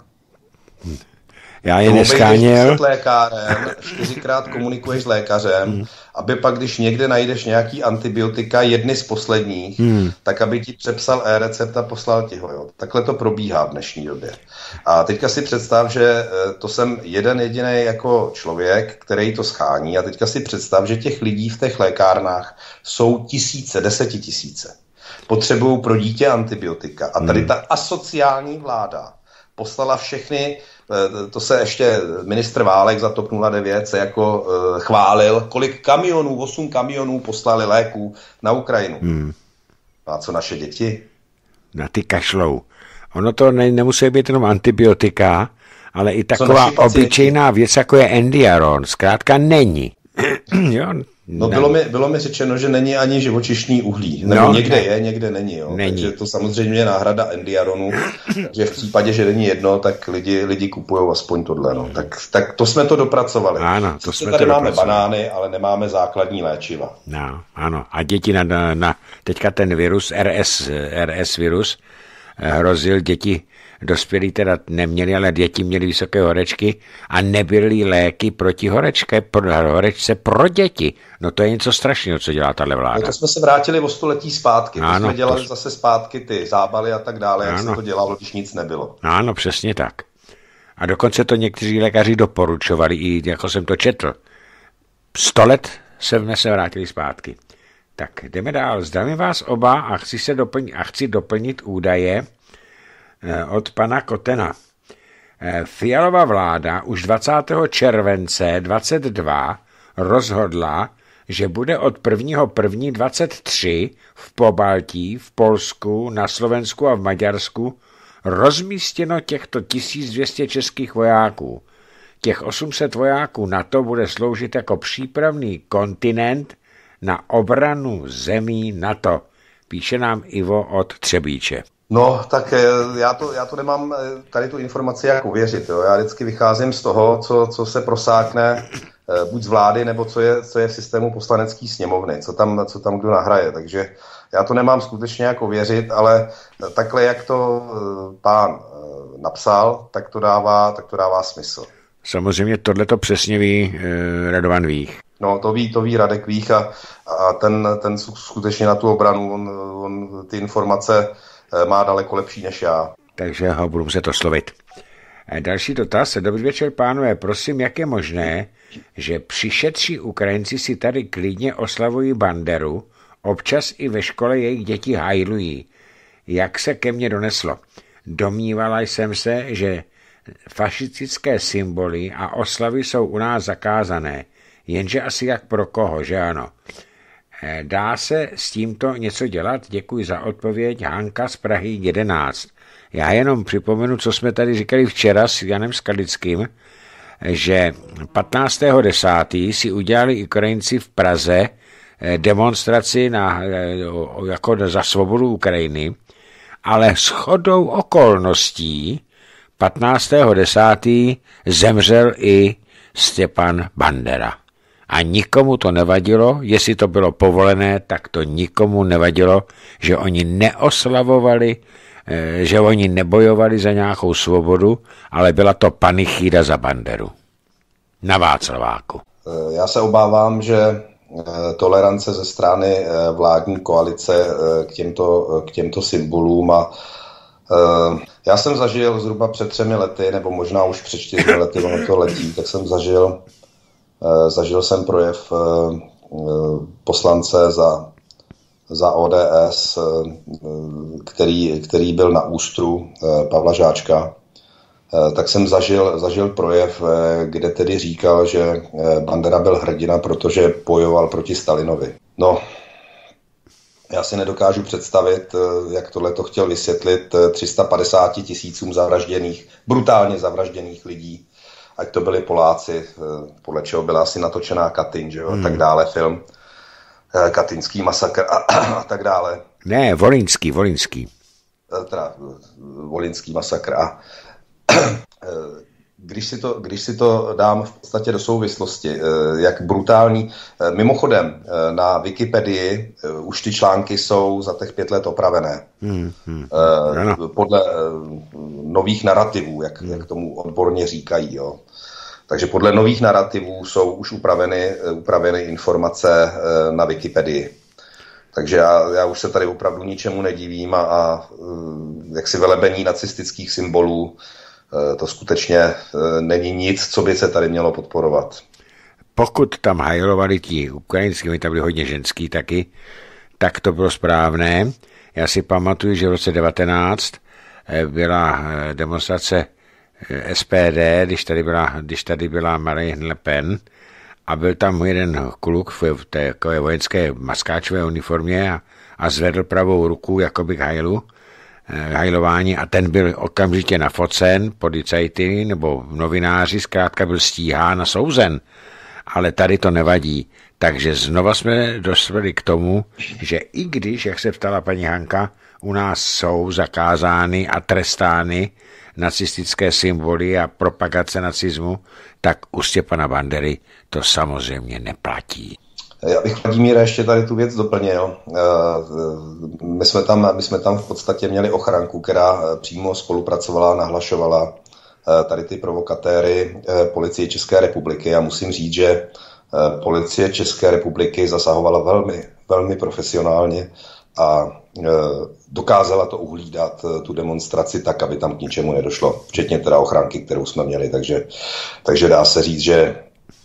Já je neskáněl. Lékárem, čtyřikrát komunikuješ s lékařem, hmm. aby pak, když někde najdeš nějaký antibiotika, jedny z posledních, hmm. tak aby ti přepsal e-recept a poslal ti ho. Jo. Takhle to probíhá v dnešní době. A teďka si představ, že to jsem jeden jediný jako člověk, který to schání, a teďka si představ, že těch lidí v těch lékárnách jsou tisíce, desetitisíce. Potřebují pro dítě antibiotika. A tady ta asociální vláda poslala všechny, to se ještě ministr Válek za TOP nula devět se jako uh, chválil, kolik kamionů, osm kamionů poslali léků na Ukrajinu. Hmm. A co naše děti? Na ty kašlou. Ono to ne, nemusí být jenom antibiotika, ale i taková obyčejná věc, jako je Endiaron. Zkrátka není. Jo, no bylo mi, bylo mi řečeno, že není ani živočišný uhlí. Nebo no, někde ne. je, někde není. Jo. není. Takže to samozřejmě je náhrada Endiaronu, že v případě, že není jedno, tak lidi, lidi kupují aspoň tohle. No. Tak, tak to jsme to dopracovali. Ano, to jsme tady to máme banány, ale nemáme základní léčiva. No, ano. A děti na, na, na teďka ten virus, R S, R S virus, hrozil děti. Dospělí teda neměli, ale děti měli vysoké horečky a nebyly léky proti horečce, pro, horečce pro děti. No to je něco strašného, co dělá tahle vláda. No to jsme se vrátili o století zpátky. To ano, jsme dělali to... zase zpátky ty zábaly a tak dále, jak ano. se to dělalo, když nic nebylo. Ano, přesně tak. A dokonce to někteří lékaři doporučovali, i jako jsem to četl. Sto let jsme se vrátili zpátky. Tak jdeme dál. Zdravím vás oba a chci, se doplnit, a chci doplnit údaje od pana Kotena. Fialova vláda už dvacátého července dvacet dva rozhodla, že bude od prvního prvního dvacet tři v Pobaltí, v Polsku, na Slovensku a v Maďarsku rozmístěno těchto tisíc dvě stě českých vojáků. Těch osm set vojáků NATO bude sloužit jako přípravný kontinent na obranu zemí NATO. Píše nám Ivo od Třebíče. No, tak já to, já to nemám tady tu informaci jak uvěřit. Jo. Já vždycky vycházím z toho, co, co se prosákne buď z vlády, nebo co je, co je v systému poslanecké sněmovny, co tam, co tam kdo nahraje. Takže já to nemám skutečně jako věřit, ale takhle, jak to pán napsal, tak to dává, tak to dává smysl. Samozřejmě tohle to přesně ví eh, Radovan Vích. No, to ví, to ví Radek Vích a, a ten, ten skutečně na tu obranu, on, on ty informace má daleko lepší než já. Takže ho budu muset oslovit. Další dotaz. Dobrý večer, pánové. Prosím, jak je možné, že přišedší Ukrajinci si tady klidně oslavují Banderu, občas i ve škole jejich děti hajlují. Jak se ke mně doneslo? Domnívala jsem se, že fašistické symboly a oslavy jsou u nás zakázané, jenže asi jak pro koho, že ano? Dá se s tímto něco dělat? Děkuji za odpověď. Hanka z Prahy jedenáct. Já jenom připomenu, co jsme tady říkali včera s Janem Skalickým, že patnáctého desátého si udělali Ukrajinci v Praze demonstraci na, jako za svobodu Ukrajiny, ale shodou okolností patnáctého desátého zemřel i Stepan Bandera. A nikomu to nevadilo, jestli to bylo povolené, tak to nikomu nevadilo, že oni neoslavovali, že oni nebojovali za nějakou svobodu, ale byla to panichýda za Banderu. Na Václaváku. Já se obávám, že tolerance ze strany vládní koalice k těmto, k těmto symbolům a já jsem zažil zhruba před třemi lety, nebo možná už před čtyřmi lety, ono to letí, tak jsem zažil Zažil jsem projev poslance za za O D S, který, který byl na ústru Pavla Žáčka, tak jsem zažil, zažil projev, kde tedy říkal, že Bandera byl hrdina, protože bojoval proti Stalinovi. No, já si nedokážu představit, jak tohle to chtěl vysvětlit tři sta padesát tisícům zavražděných, brutálně zavražděných lidí, ať to byli Poláci, podle čeho byla asi natočená Katyn, že jo, hmm. tak dále, film Katynský masakr a, a tak dále. Ne, Volyňský, Volyňský. Teda Volyňský masakr a Když si, to, když si to dám v podstatě do souvislosti, jak brutální, mimochodem na Wikipedii už ty články jsou za těch pět let opravené. Hmm, hmm. Podle nových narrativů, jak, hmm. jak tomu odborně říkají. Jo. Takže podle nových narrativů jsou už upraveny, upraveny informace na Wikipedii. Takže já, já už se tady opravdu ničemu nedivím a, a jaksi velebení nacistických symbolů, to skutečně není nic, co by se tady mělo podporovat. Pokud tam hajlovali ti ukrajinský, oni tam byli hodně ženský taky, tak to bylo správné. Já si pamatuju, že v roce devatenáct byla demonstrace S P D, když tady byla, když tady byla Marine Le Pen a byl tam jeden kluk v té takové vojenské maskáčové uniformě a, a zvedl pravou ruku jakoby k hajlu, hajlování a ten byl okamžitě nafocen policajty nebo novináři, zkrátka byl stíhán a souzen. Ale tady to nevadí. Takže znova jsme dospěli k tomu, že i když, jak se ptala paní Hanka, u nás jsou zakázány a trestány nacistické symboly a propagace nacismu, tak u Stěpana Bandery to samozřejmě neplatí. Já bych, Vladimíre, ještě tady tu věc doplnil. My jsme tam, my jsme tam v podstatě měli ochranku, která přímo spolupracovala, nahlašovala tady ty provokatéry policie České republiky a musím říct, že policie České republiky zasahovala velmi, velmi profesionálně a dokázala to uhlídat, tu demonstraci tak, aby tam k ničemu nedošlo, včetně teda ochranky, kterou jsme měli, takže, takže dá se říct, že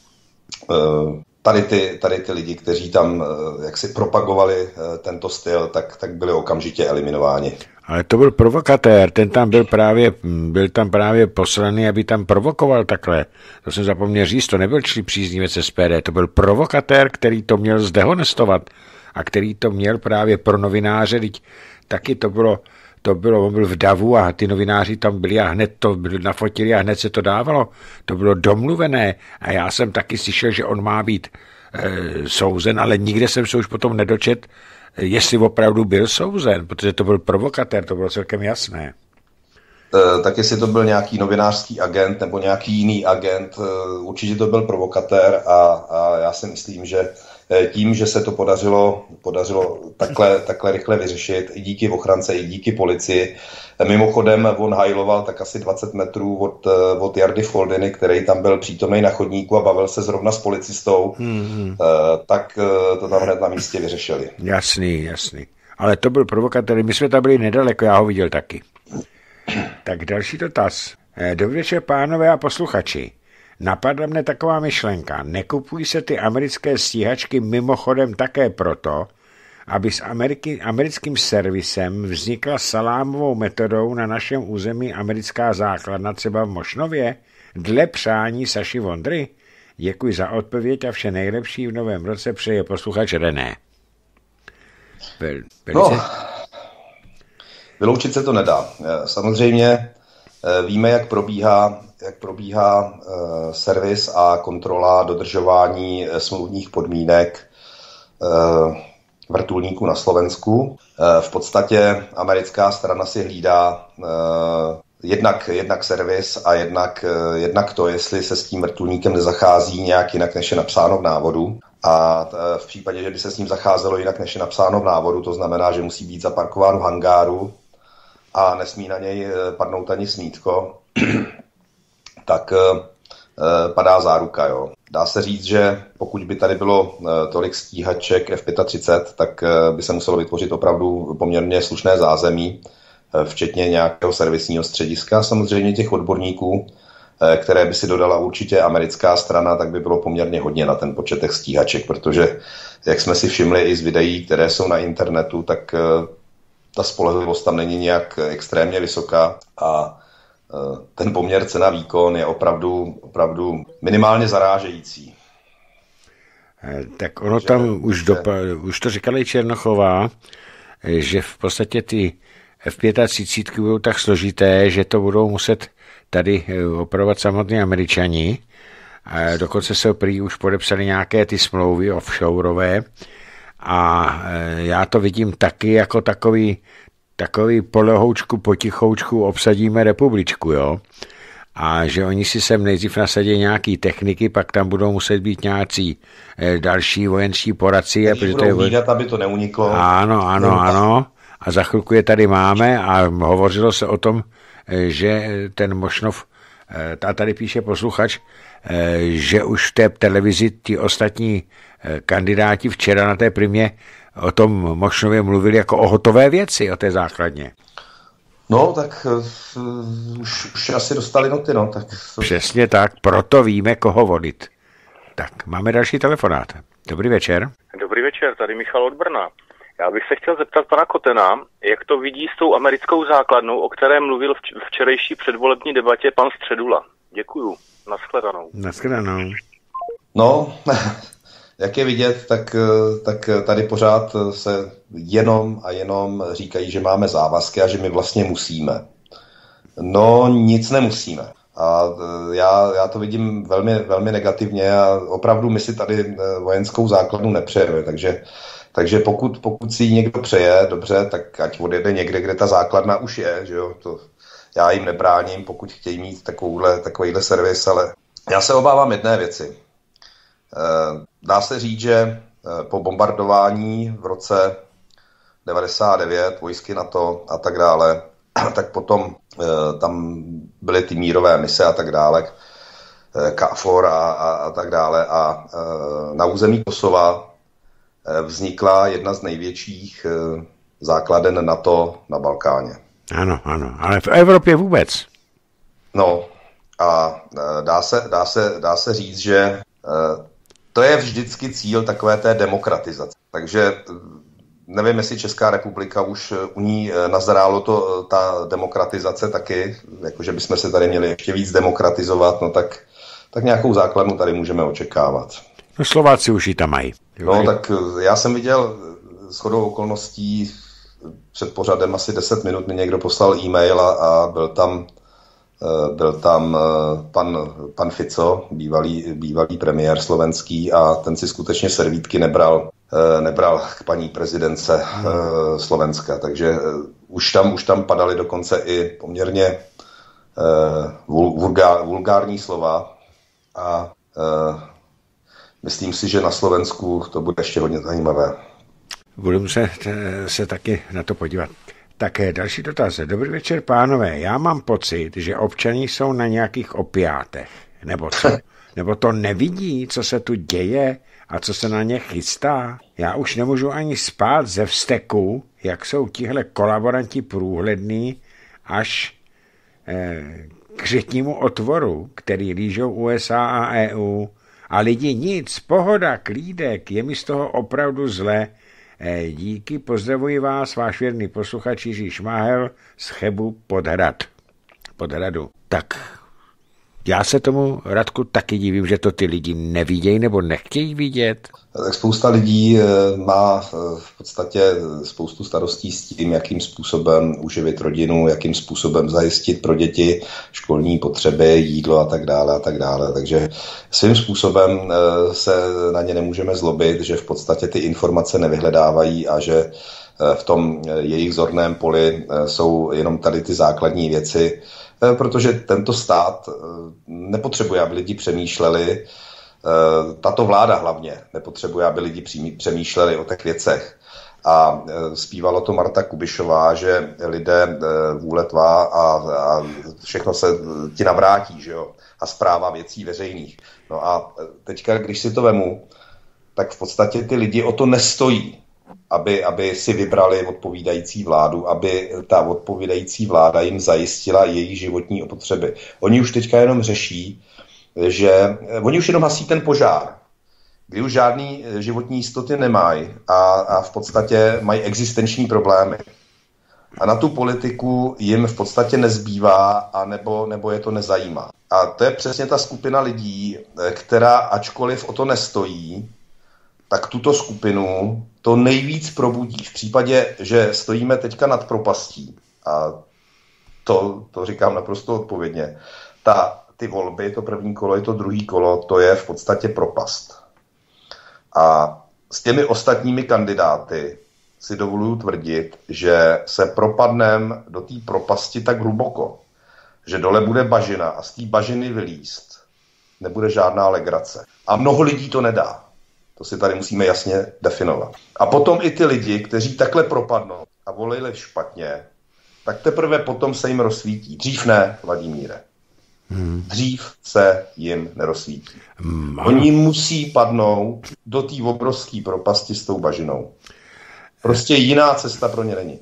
Tady ty, tady ty lidi, kteří tam jaksi propagovali tento styl, tak, tak byli okamžitě eliminováni. Ale to byl provokatér, ten tam byl právě, byl tam právě poslaný, aby tam provokoval takhle. To jsem zapomněl říct, to nebyl čli příznivec S P D, to byl provokatér, který to měl zdehonestovat a který to měl právě pro novináře, teď taky to bylo, to bylo, on byl v davu a ty novináři tam byli a hned to nafotili a hned se to dávalo. To bylo domluvené a já jsem taky slyšel, že on má být e, souzen, ale nikde jsem se už potom nedočet, jestli opravdu byl souzen, protože to byl provokatér, to bylo celkem jasné. E, tak jestli to byl nějaký novinářský agent nebo nějaký jiný agent, e, určitě to byl provokatér a, a já si myslím, že tím, že se to podařilo, podařilo takhle, takhle rychle vyřešit, i díky ochrance, i díky policii. Mimochodem, on hajloval tak asi dvacet metrů od, od Jardy Foldiny, který tam byl přítomný na chodníku a bavil se zrovna s policistou, hmm. tak to tam hned na místě vyřešili. Jasný, jasný. Ale to byl provokatér, my jsme tam byli nedaleko, já ho viděl taky. Tak další dotaz. Dobrý večer, pánové a posluchači. Napadla mne taková myšlenka. Nekupují se ty americké stíhačky mimochodem také proto, aby s Ameriky, americkým servisem vznikla salámovou metodou na našem území americká základna třeba v Mošnově? Dle přání Saši Vondry? Děkuji za odpověď a vše nejlepší v novém roce přeje posluchač René. Vel, no, vyloučit se to nedá. Samozřejmě víme, jak probíhá jak probíhá uh, servis a kontrola dodržování uh, smluvních podmínek uh, vrtulníků na Slovensku. Uh, v podstatě americká strana si hlídá uh, jednak, jednak servis a jednak, uh, jednak to, jestli se s tím vrtulníkem nezachází nějak jinak, než je napsáno v návodu. A uh, v případě, že by se s ním zacházelo jinak, než je napsáno v návodu, to znamená, že musí být zaparkován v hangáru a nesmí na něj uh, padnout ani smítko, tak uh, padá záruka. Jo. Dá se říct, že pokud by tady bylo uh, tolik stíhaček F třicet pět, tak uh, by se muselo vytvořit opravdu poměrně slušné zázemí, uh, včetně nějakého servisního střediska, samozřejmě těch odborníků, které by si dodala určitě americká strana, tak by bylo poměrně hodně na ten počet těch stíhaček, protože jak jsme si všimli i z videí, které jsou na internetu, tak ta spolehlivost tam není nějak extrémně vysoká a ten poměr cena-výkon je opravdu, opravdu minimálně zarážející. Tak ono tam už, dopa- už to říkala i Černochová, že v podstatě ty F třicet pět budou tak složité, že to budou muset tady opravovat samotní Američani. A dokonce se prý už podepsali nějaké ty smlouvy offshoreové a já to vidím taky jako takový, takový polehoučku, potichoučku obsadíme republičku, jo. A že oni si sem nejdřív nasadí nějaký techniky, pak tam budou muset být nějací další vojenští poradci. Takže budou hlídat, aby to neuniklo. Ano, ano, ano. A za chvilku je tady máme a hovořilo se o tom, že ten Mošnov, a tady píše posluchač, že už v té televizi ti ostatní kandidáti včera na té primě o tom Mošnově mluvili jako o hotové věci, o té základně. No, tak uh, už, už asi dostali noty, no. Tak to... Přesně tak, proto víme, koho volit. Tak, máme další telefonát. Dobrý večer. Dobrý večer, tady Michal od Brna. Já bych se chtěl zeptat pana Kotena, jak to vidí s tou americkou základnou, o které mluvil v včerejší předvolební debatě pan Středula. Děkuju. Naschledanou. Naschledanou. No, jak je vidět, tak, tak tady pořád se jenom a jenom říkají, že máme závazky a že my vlastně musíme. No, nic nemusíme. A já, já to vidím velmi, velmi negativně a opravdu my si tady vojenskou základnu nepřejeme, takže Takže pokud, pokud si ji někdo přeje, dobře, tak ať odjede někde, kde ta základna už je, že jo, to já jim nebráním, pokud chtějí mít takovouhle, takovýhle servis, ale já se obávám jedné věci. Dá se říct, že po bombardování v roce devadesát devět vojsky NATO a tak dále, tak potom tam byly ty mírové mise a tak dále, K F O R a, a, a tak dále a na území Kosova vznikla jedna z největších základen NATO na Balkáně. Ano, ano, ale v Evropě vůbec. No a dá se, dá se, dá se říct, že to je vždycky cíl takové té demokratizace. Takže nevím, jestli Česká republika už u ní nazrálo to, ta demokratizace taky, jakože bychom se tady měli ještě víc demokratizovat, no tak, tak nějakou základnu tady můžeme očekávat. No Slováci už ji tam mají. No tak já jsem viděl shodou okolností před pořadem asi deset minut mi někdo poslal e-mail a, a byl tam, byl tam pan, pan Fico, bývalý, bývalý premiér slovenský a ten si skutečně servítky nebral, nebral k paní prezidence hmm. Slovenska, takže už tam, už tam padaly dokonce i poměrně vulgár, vulgární slova a myslím si, že na Slovensku to bude ještě hodně zajímavé. Budeme se, se taky na to podívat. Tak další dotaz. Dobrý večer, pánové. Já mám pocit, že občané jsou na nějakých opiátech. Nebo co? Nebo to nevidí, co se tu děje a co se na ně chystá? Já už nemůžu ani spát ze vzteku, jak jsou tihle kolaboranti průhlední až eh, k řetnímu otvoru, který lížou U S A a E U. A lidi nic, pohoda, klídek, je mi z toho opravdu zle. E, díky, pozdravuji vás, váš věrný posluchač Jiří Šmáhel z Chebu pod Hrad. Pod Hradu. Tak, já se tomu, Radku, taky divím, že to ty lidi nevidějí nebo nechtějí vidět. Tak spousta lidí má v podstatě spoustu starostí s tím, jakým způsobem uživit rodinu, jakým způsobem zajistit pro děti školní potřeby, jídlo a tak dále a tak dále. Takže svým způsobem se na ně nemůžeme zlobit, že v podstatě ty informace nevyhledávají a že v tom jejich zorném poli jsou jenom tady ty základní věci, protože tento stát nepotřebuje, aby lidi přemýšleli, tato vláda hlavně nepotřebuje, aby lidi přemýšleli o těch věcech. A zpívala to Marta Kubišová, že lidé vůle tvá a, a všechno se ti navrátí, že jo? A správa věcí veřejných. No a teďka, když si to vemu, tak v podstatě ty lidi o to nestojí. aby, aby si vybrali odpovídající vládu, aby ta odpovídající vláda jim zajistila jejich životní potřeby. Oni už teďka jenom řeší, že oni už jenom hasí ten požár, kdy už žádný životní jistoty nemají a, a v podstatě mají existenční problémy. A na tu politiku jim v podstatě nezbývá, a nebo, nebo je to nezajímá. A to je přesně ta skupina lidí, která ačkoliv o to nestojí, tak tuto skupinu to nejvíc probudí. V případě, že stojíme teďka nad propastí, a to, to říkám naprosto odpovědně, ta, ty volby, to první kolo i to druhý kolo, to je v podstatě propast. A s těmi ostatními kandidáty si dovoluju tvrdit, že se propadneme do té propasti tak hluboko, že dole bude bažina a z té bažiny vylízt nebude žádná legrace. A mnoho lidí to nedá. To si tady musíme jasně definovat. A potom i ty lidi, kteří takhle propadnou a volili špatně, tak teprve potom se jim rozsvítí. Dřív ne, Vladimíre. Hmm. Dřív se jim nerozsvítí. Hmm. Oni musí padnout do té obrovské propasti s tou bažinou. Prostě jiná cesta pro ně není.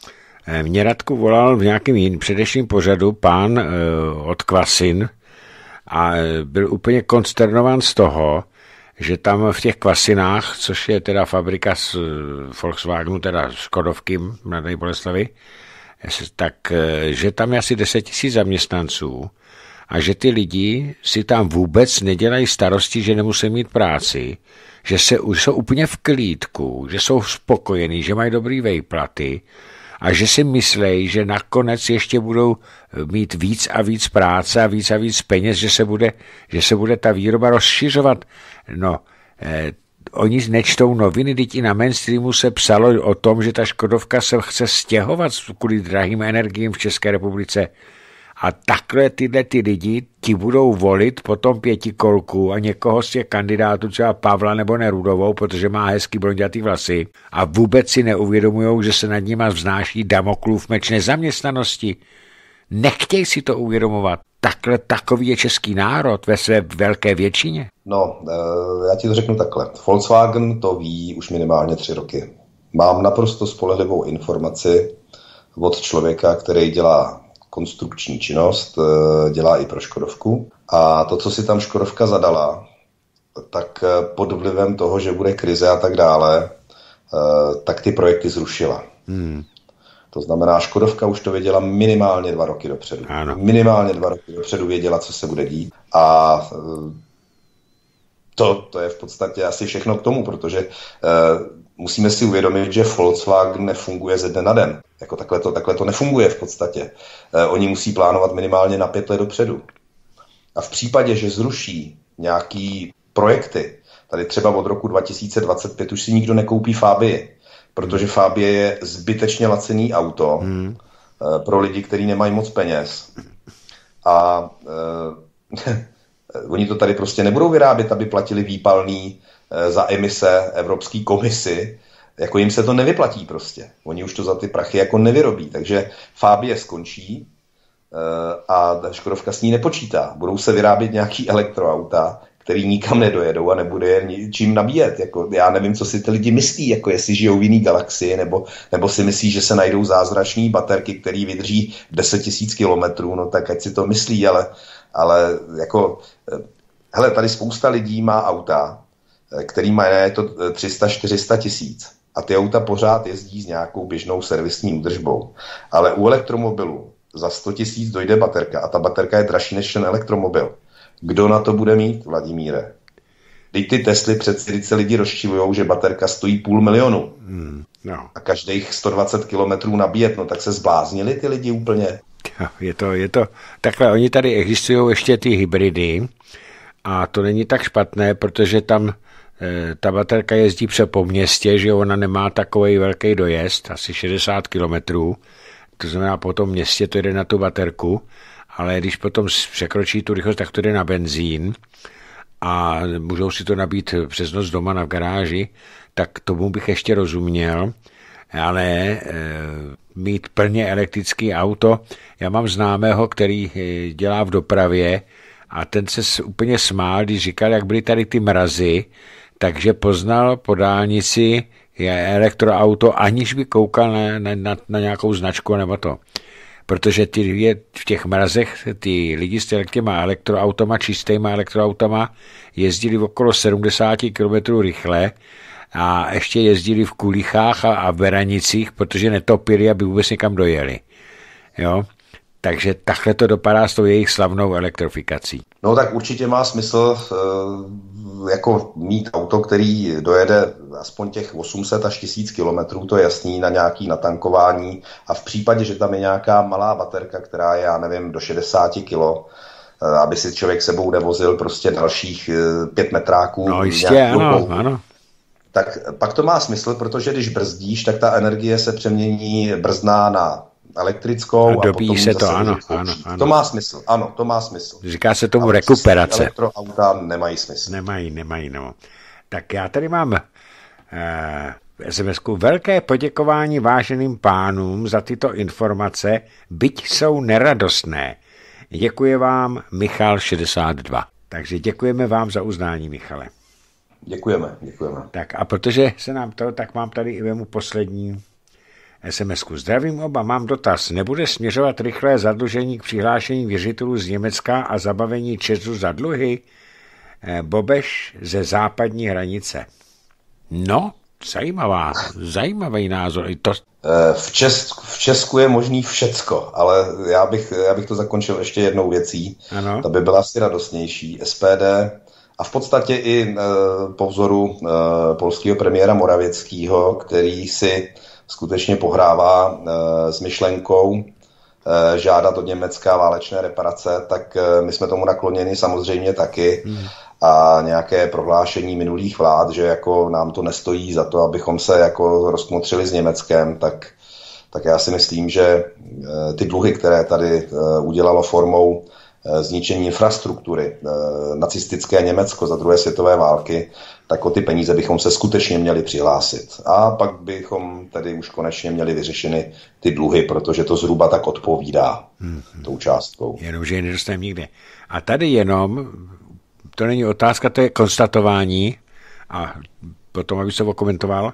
Mě Radku volal v nějakém jiném předešlém pořadu pán e, od Kvasin a byl úplně konsternován z toho, že tam v těch Kvasinách, což je teda fabrika z Volkswagenu, teda Škodovky v Mladé Boleslavi, tak že tam je asi deset tisíc zaměstnanců a že ty lidi si tam vůbec nedělají starosti, že nemusí mít práci, že se, už jsou úplně v klídku, že jsou spokojení, že mají dobrý vejplaty a že si myslejí, že nakonec ještě budou mít víc a víc práce a víc a víc peněz, že se bude, že se bude ta výroba rozšiřovat. No, eh, oni nečtou noviny, teď i na mainstreamu se psalo o tom, že ta Škodovka se chce stěhovat kvůli drahým energiím v České republice. A takhle tyhle ty lidi, ti budou volit potom pětikolku a někoho z těch kandidátů, třeba Pavla nebo Nerudovou, protože má hezký blondětý vlasy a vůbec si neuvědomujou, že se nad nima vznáší Damoklův meč nezaměstnanosti. Nechtěj si to uvědomovat. Takhle takový je český národ ve své velké většině. No, já ti to řeknu takhle. Volkswagen to ví už minimálně tři roky. Mám naprosto spolehlivou informaci od člověka, který dělá konstrukční činnost, dělá i pro Škodovku. A to, co si tam Škodovka zadala, tak pod vlivem toho, že bude krize a tak dále, tak ty projekty zrušila. Hmm. To znamená, Škodovka už to věděla minimálně dva roky dopředu. Ano. Minimálně dva roky dopředu věděla, co se bude dít. A to, to je v podstatě asi všechno k tomu, protože uh, musíme si uvědomit, že Volkswagen nefunguje ze dne na den. Jako takhle to, takhle to nefunguje v podstatě. Uh, oni musí plánovat minimálně na pět let dopředu. A v případě, že zruší nějaký projekty, tady třeba od roku dva tisíce dvacet pět už si nikdo nekoupí Fabii, protože Fabie je zbytečně laciný auto hmm. uh, pro lidi, kteří nemají moc peněz. A uh, oni to tady prostě nebudou vyrábět, aby platili výpalný uh, za emise Evropské komisi. Jako jim se to nevyplatí prostě. Oni už to za ty prachy jako nevyrobí. Takže Fabie skončí uh, a Škodovka s ní nepočítá. Budou se vyrábět nějaký elektroauta, který nikam nedojedou a nebude je ničím nabíjet. Jako, já nevím, co si ty lidi myslí, jako jestli žijou v jiný galaxii, nebo, nebo si myslí, že se najdou zázrační baterky, které vydrží deset tisíc kilometrů, no tak ať si to myslí, ale, ale jako, hele, tady spousta lidí má auta, který mají to tři sta čtyři sta tisíc a ty auta pořád jezdí s nějakou běžnou servisní údržbou. Ale u elektromobilu za sto tisíc dojde baterka a ta baterka je dražší než ten elektromobil. Kdo na to bude mít, Vladimíre? Teď ty Tesly přeci se lidi rozčilujou, že baterka stojí půl milionu. Hmm, no. A každých sto dvacet kilometrů nabíjet, no tak se zbláznili ty lidi úplně. Je to, je to, takhle oni tady existují ještě ty hybridy a to není tak špatné, protože tam e, ta baterka jezdí pře po městě, že ona nemá takový velký dojezd, asi šedesát kilometrů, to znamená po tom městě to jde na tu baterku, ale když potom překročí tu rychlost, tak to jde na benzín a můžou si to nabít přes noc doma na garáži, tak tomu bych ještě rozuměl, ale e, mít plně elektrický auto, já mám známého, který dělá v dopravě a ten se úplně smál, když říkal, jak byly tady ty mrazy, takže poznal po dálnici, je elektroauto, aniž by koukal na, na, na, na nějakou značku nebo to. Protože ty je v těch mrazech ty lidi s těma elektroautama, čistýma elektroautama jezdili okolo sedmdesát kilometrů rychle a ještě jezdili v kulichách a, a v beranicích, protože netopili, aby vůbec někam dojeli. Jo? Takže takhle to dopadá s tou jejich slavnou elektrifikací. No tak určitě má smysl e, jako mít auto, který dojede aspoň těch osm set až tisíc kilometrů, to je jasný, na nějaký natankování a v případě, že tam je nějaká malá baterka, která je, já nevím, do šedesát kilo, e, aby si člověk sebou nevozil prostě dalších e, pět metráků. No jistě, ano, dlouhou, ano. Tak pak to má smysl, protože když brzdíš, tak ta energie se přemění brzná na elektrickou a, a dobíjí se to, ano, ano, ano. To má smysl, ano, to má smysl. Říká se tomu ale rekuperace. Elektroauta nemají smysl. Nemají, nemají, no. Tak já tady mám uh, es em esku. Velké poděkování váženým pánům za tyto informace, byť jsou neradostné. Děkuji vám, Michal šedesát dva. Takže děkujeme vám za uznání, Michale. Děkujeme, děkujeme. Tak a protože se nám to, tak mám tady i vemu poslední es em esku. Zdravím oba, mám dotaz. Nebude směřovat rychlé zadlužení k přihlášení věřitelů z Německa a zabavení Česu za dluhy? Bobeš ze západní hranice. No, zajímavá, zajímavý názor. I to... v, Česku, v Česku je možný všecko, ale já bych, já bych to zakončil ještě jednou věcí. Ano. Ta by byla asi radostnější. es pé dé a v podstatě i po vzoru polského premiéra Moravěckého, který si skutečně pohrává e, s myšlenkou e, žádat od Německa válečné reparace, tak e, my jsme tomu nakloněni samozřejmě taky. Hmm. A nějaké prohlášení minulých vlád, že jako nám to nestojí za to, abychom se jako rozkmotřili s Německem, tak, tak já si myslím, že e, ty dluhy, které tady e, udělalo formou e, zničení infrastruktury e, nacistické Německo za druhé světové války, tak o ty peníze bychom se skutečně měli přihlásit. A pak bychom tedy už konečně měli vyřešeny ty dluhy, protože to zhruba tak odpovídá hmm. tou částkou. Jenomže je nedostaneme nikde. A tady jenom, to není otázka, to je konstatování, a potom, abych se okomentoval,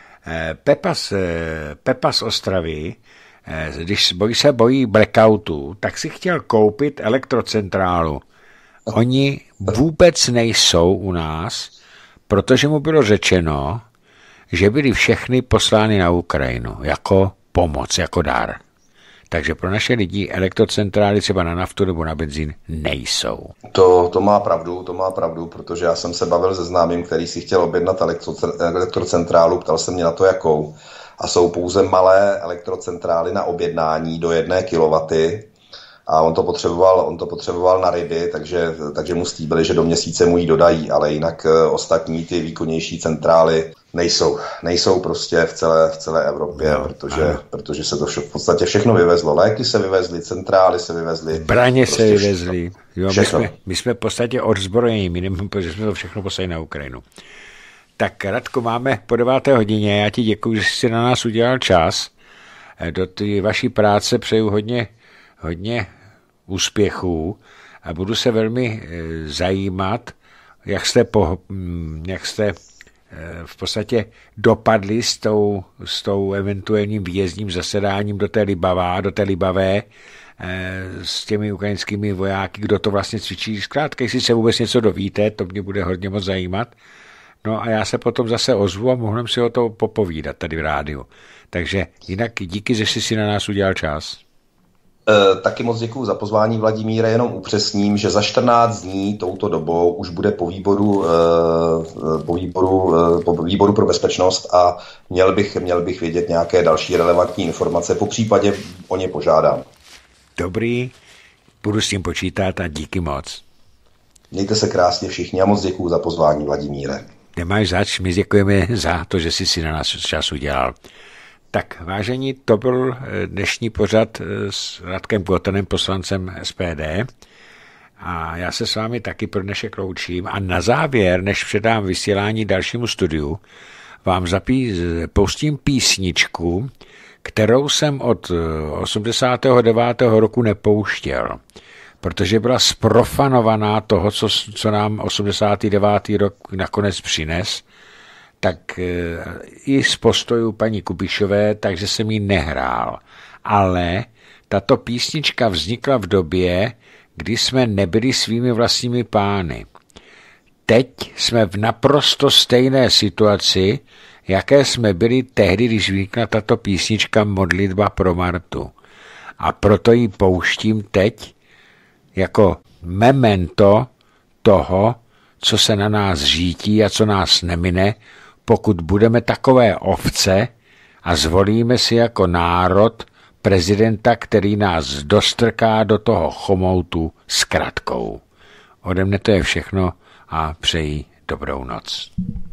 Pepa z, Pepa z Ostravy, když se bojí blackoutu, tak si chtěl koupit elektrocentrálu. Oni vůbec nejsou u nás, protože mu bylo řečeno, že byly všechny poslány na Ukrajinu jako pomoc, jako dar. Takže pro naše lidi elektrocentrály třeba na naftu nebo na benzín nejsou. To, to má pravdu, to má pravdu, protože já jsem se bavil se známým, který si chtěl objednat elektrocentrálu, ptal se mě na to jakou. A jsou pouze malé elektrocentrály na objednání do jedné kilowaty. A on to potřeboval, on to potřeboval na ryby, takže, takže mu slíbili, že do měsíce mu ji dodají, ale jinak ostatní ty výkonnější centrály nejsou. Nejsou prostě v celé, v celé Evropě, no, protože, protože se to vše, v podstatě všechno vyvezlo. Léky se vyvezly, centrály se vyvezly. Zbraně prostě se vyvezly. Jo, my, jsme, my jsme v podstatě odzbrojení, minimum, protože jsme to všechno poslali na Ukrajinu. Tak Radko, máme po deváté hodině, já ti děkuji, že jsi na nás udělal čas. Do té vaší práce přeju hodně hodně úspěchů a budu se velmi zajímat, jak jste, po, jak jste v podstatě dopadli s tou, s tou eventuálním výjezdním zasedáním do té Libavá, do té Libavé s těmi ukrajinskými vojáky, kdo to vlastně cvičí. Zkrátka, jestli se vůbec něco dovíte, to mě bude hodně moc zajímat. No a já se potom zase ozvu a mohl si o to popovídat tady v rádiu. Takže jinak díky, že jsi si na nás udělal čas. E, taky moc děkuju za pozvání, Vladimíre, jenom upřesním, že za čtrnáct dní touto dobou už bude po výboru, e, po výboru, e, po výboru pro bezpečnost a měl bych, měl bych vědět nějaké další relevantní informace, po případě o ně požádám. Dobrý, budu s tím počítat a díky moc. Mějte se krásně všichni a moc děkuju za pozvání, Vladimíre. Nemáš zač, my děkujeme za to, že jsi si na nás čas udělal. Tak, vážení, to byl dnešní pořad s Radkem Kotenem, poslancem es pé dé. A já se s vámi taky pro dnešek loučím. A na závěr, než předám vysílání dalšímu studiu, vám zapí, pustím písničku, kterou jsem od osmdesátého devátého roku nepouštěl, protože byla sprofanovaná toho, co, co nám osmdesátý devátý rok nakonec přines. tak i z postojů paní Kubišové, takže jsem ji nehrál. Ale tato písnička vznikla v době, kdy jsme nebyli svými vlastními pány. Teď jsme v naprosto stejné situaci, jaké jsme byli tehdy, když vznikla tato písnička Modlitba pro Martu. A proto ji pouštím teď jako memento toho, co se na nás řítí a co nás nemine, pokud budeme takové ovce a zvolíme si jako národ prezidenta, který nás dostrká do toho chomoutu s kratkou. Ode mne to je všechno a přeji dobrou noc.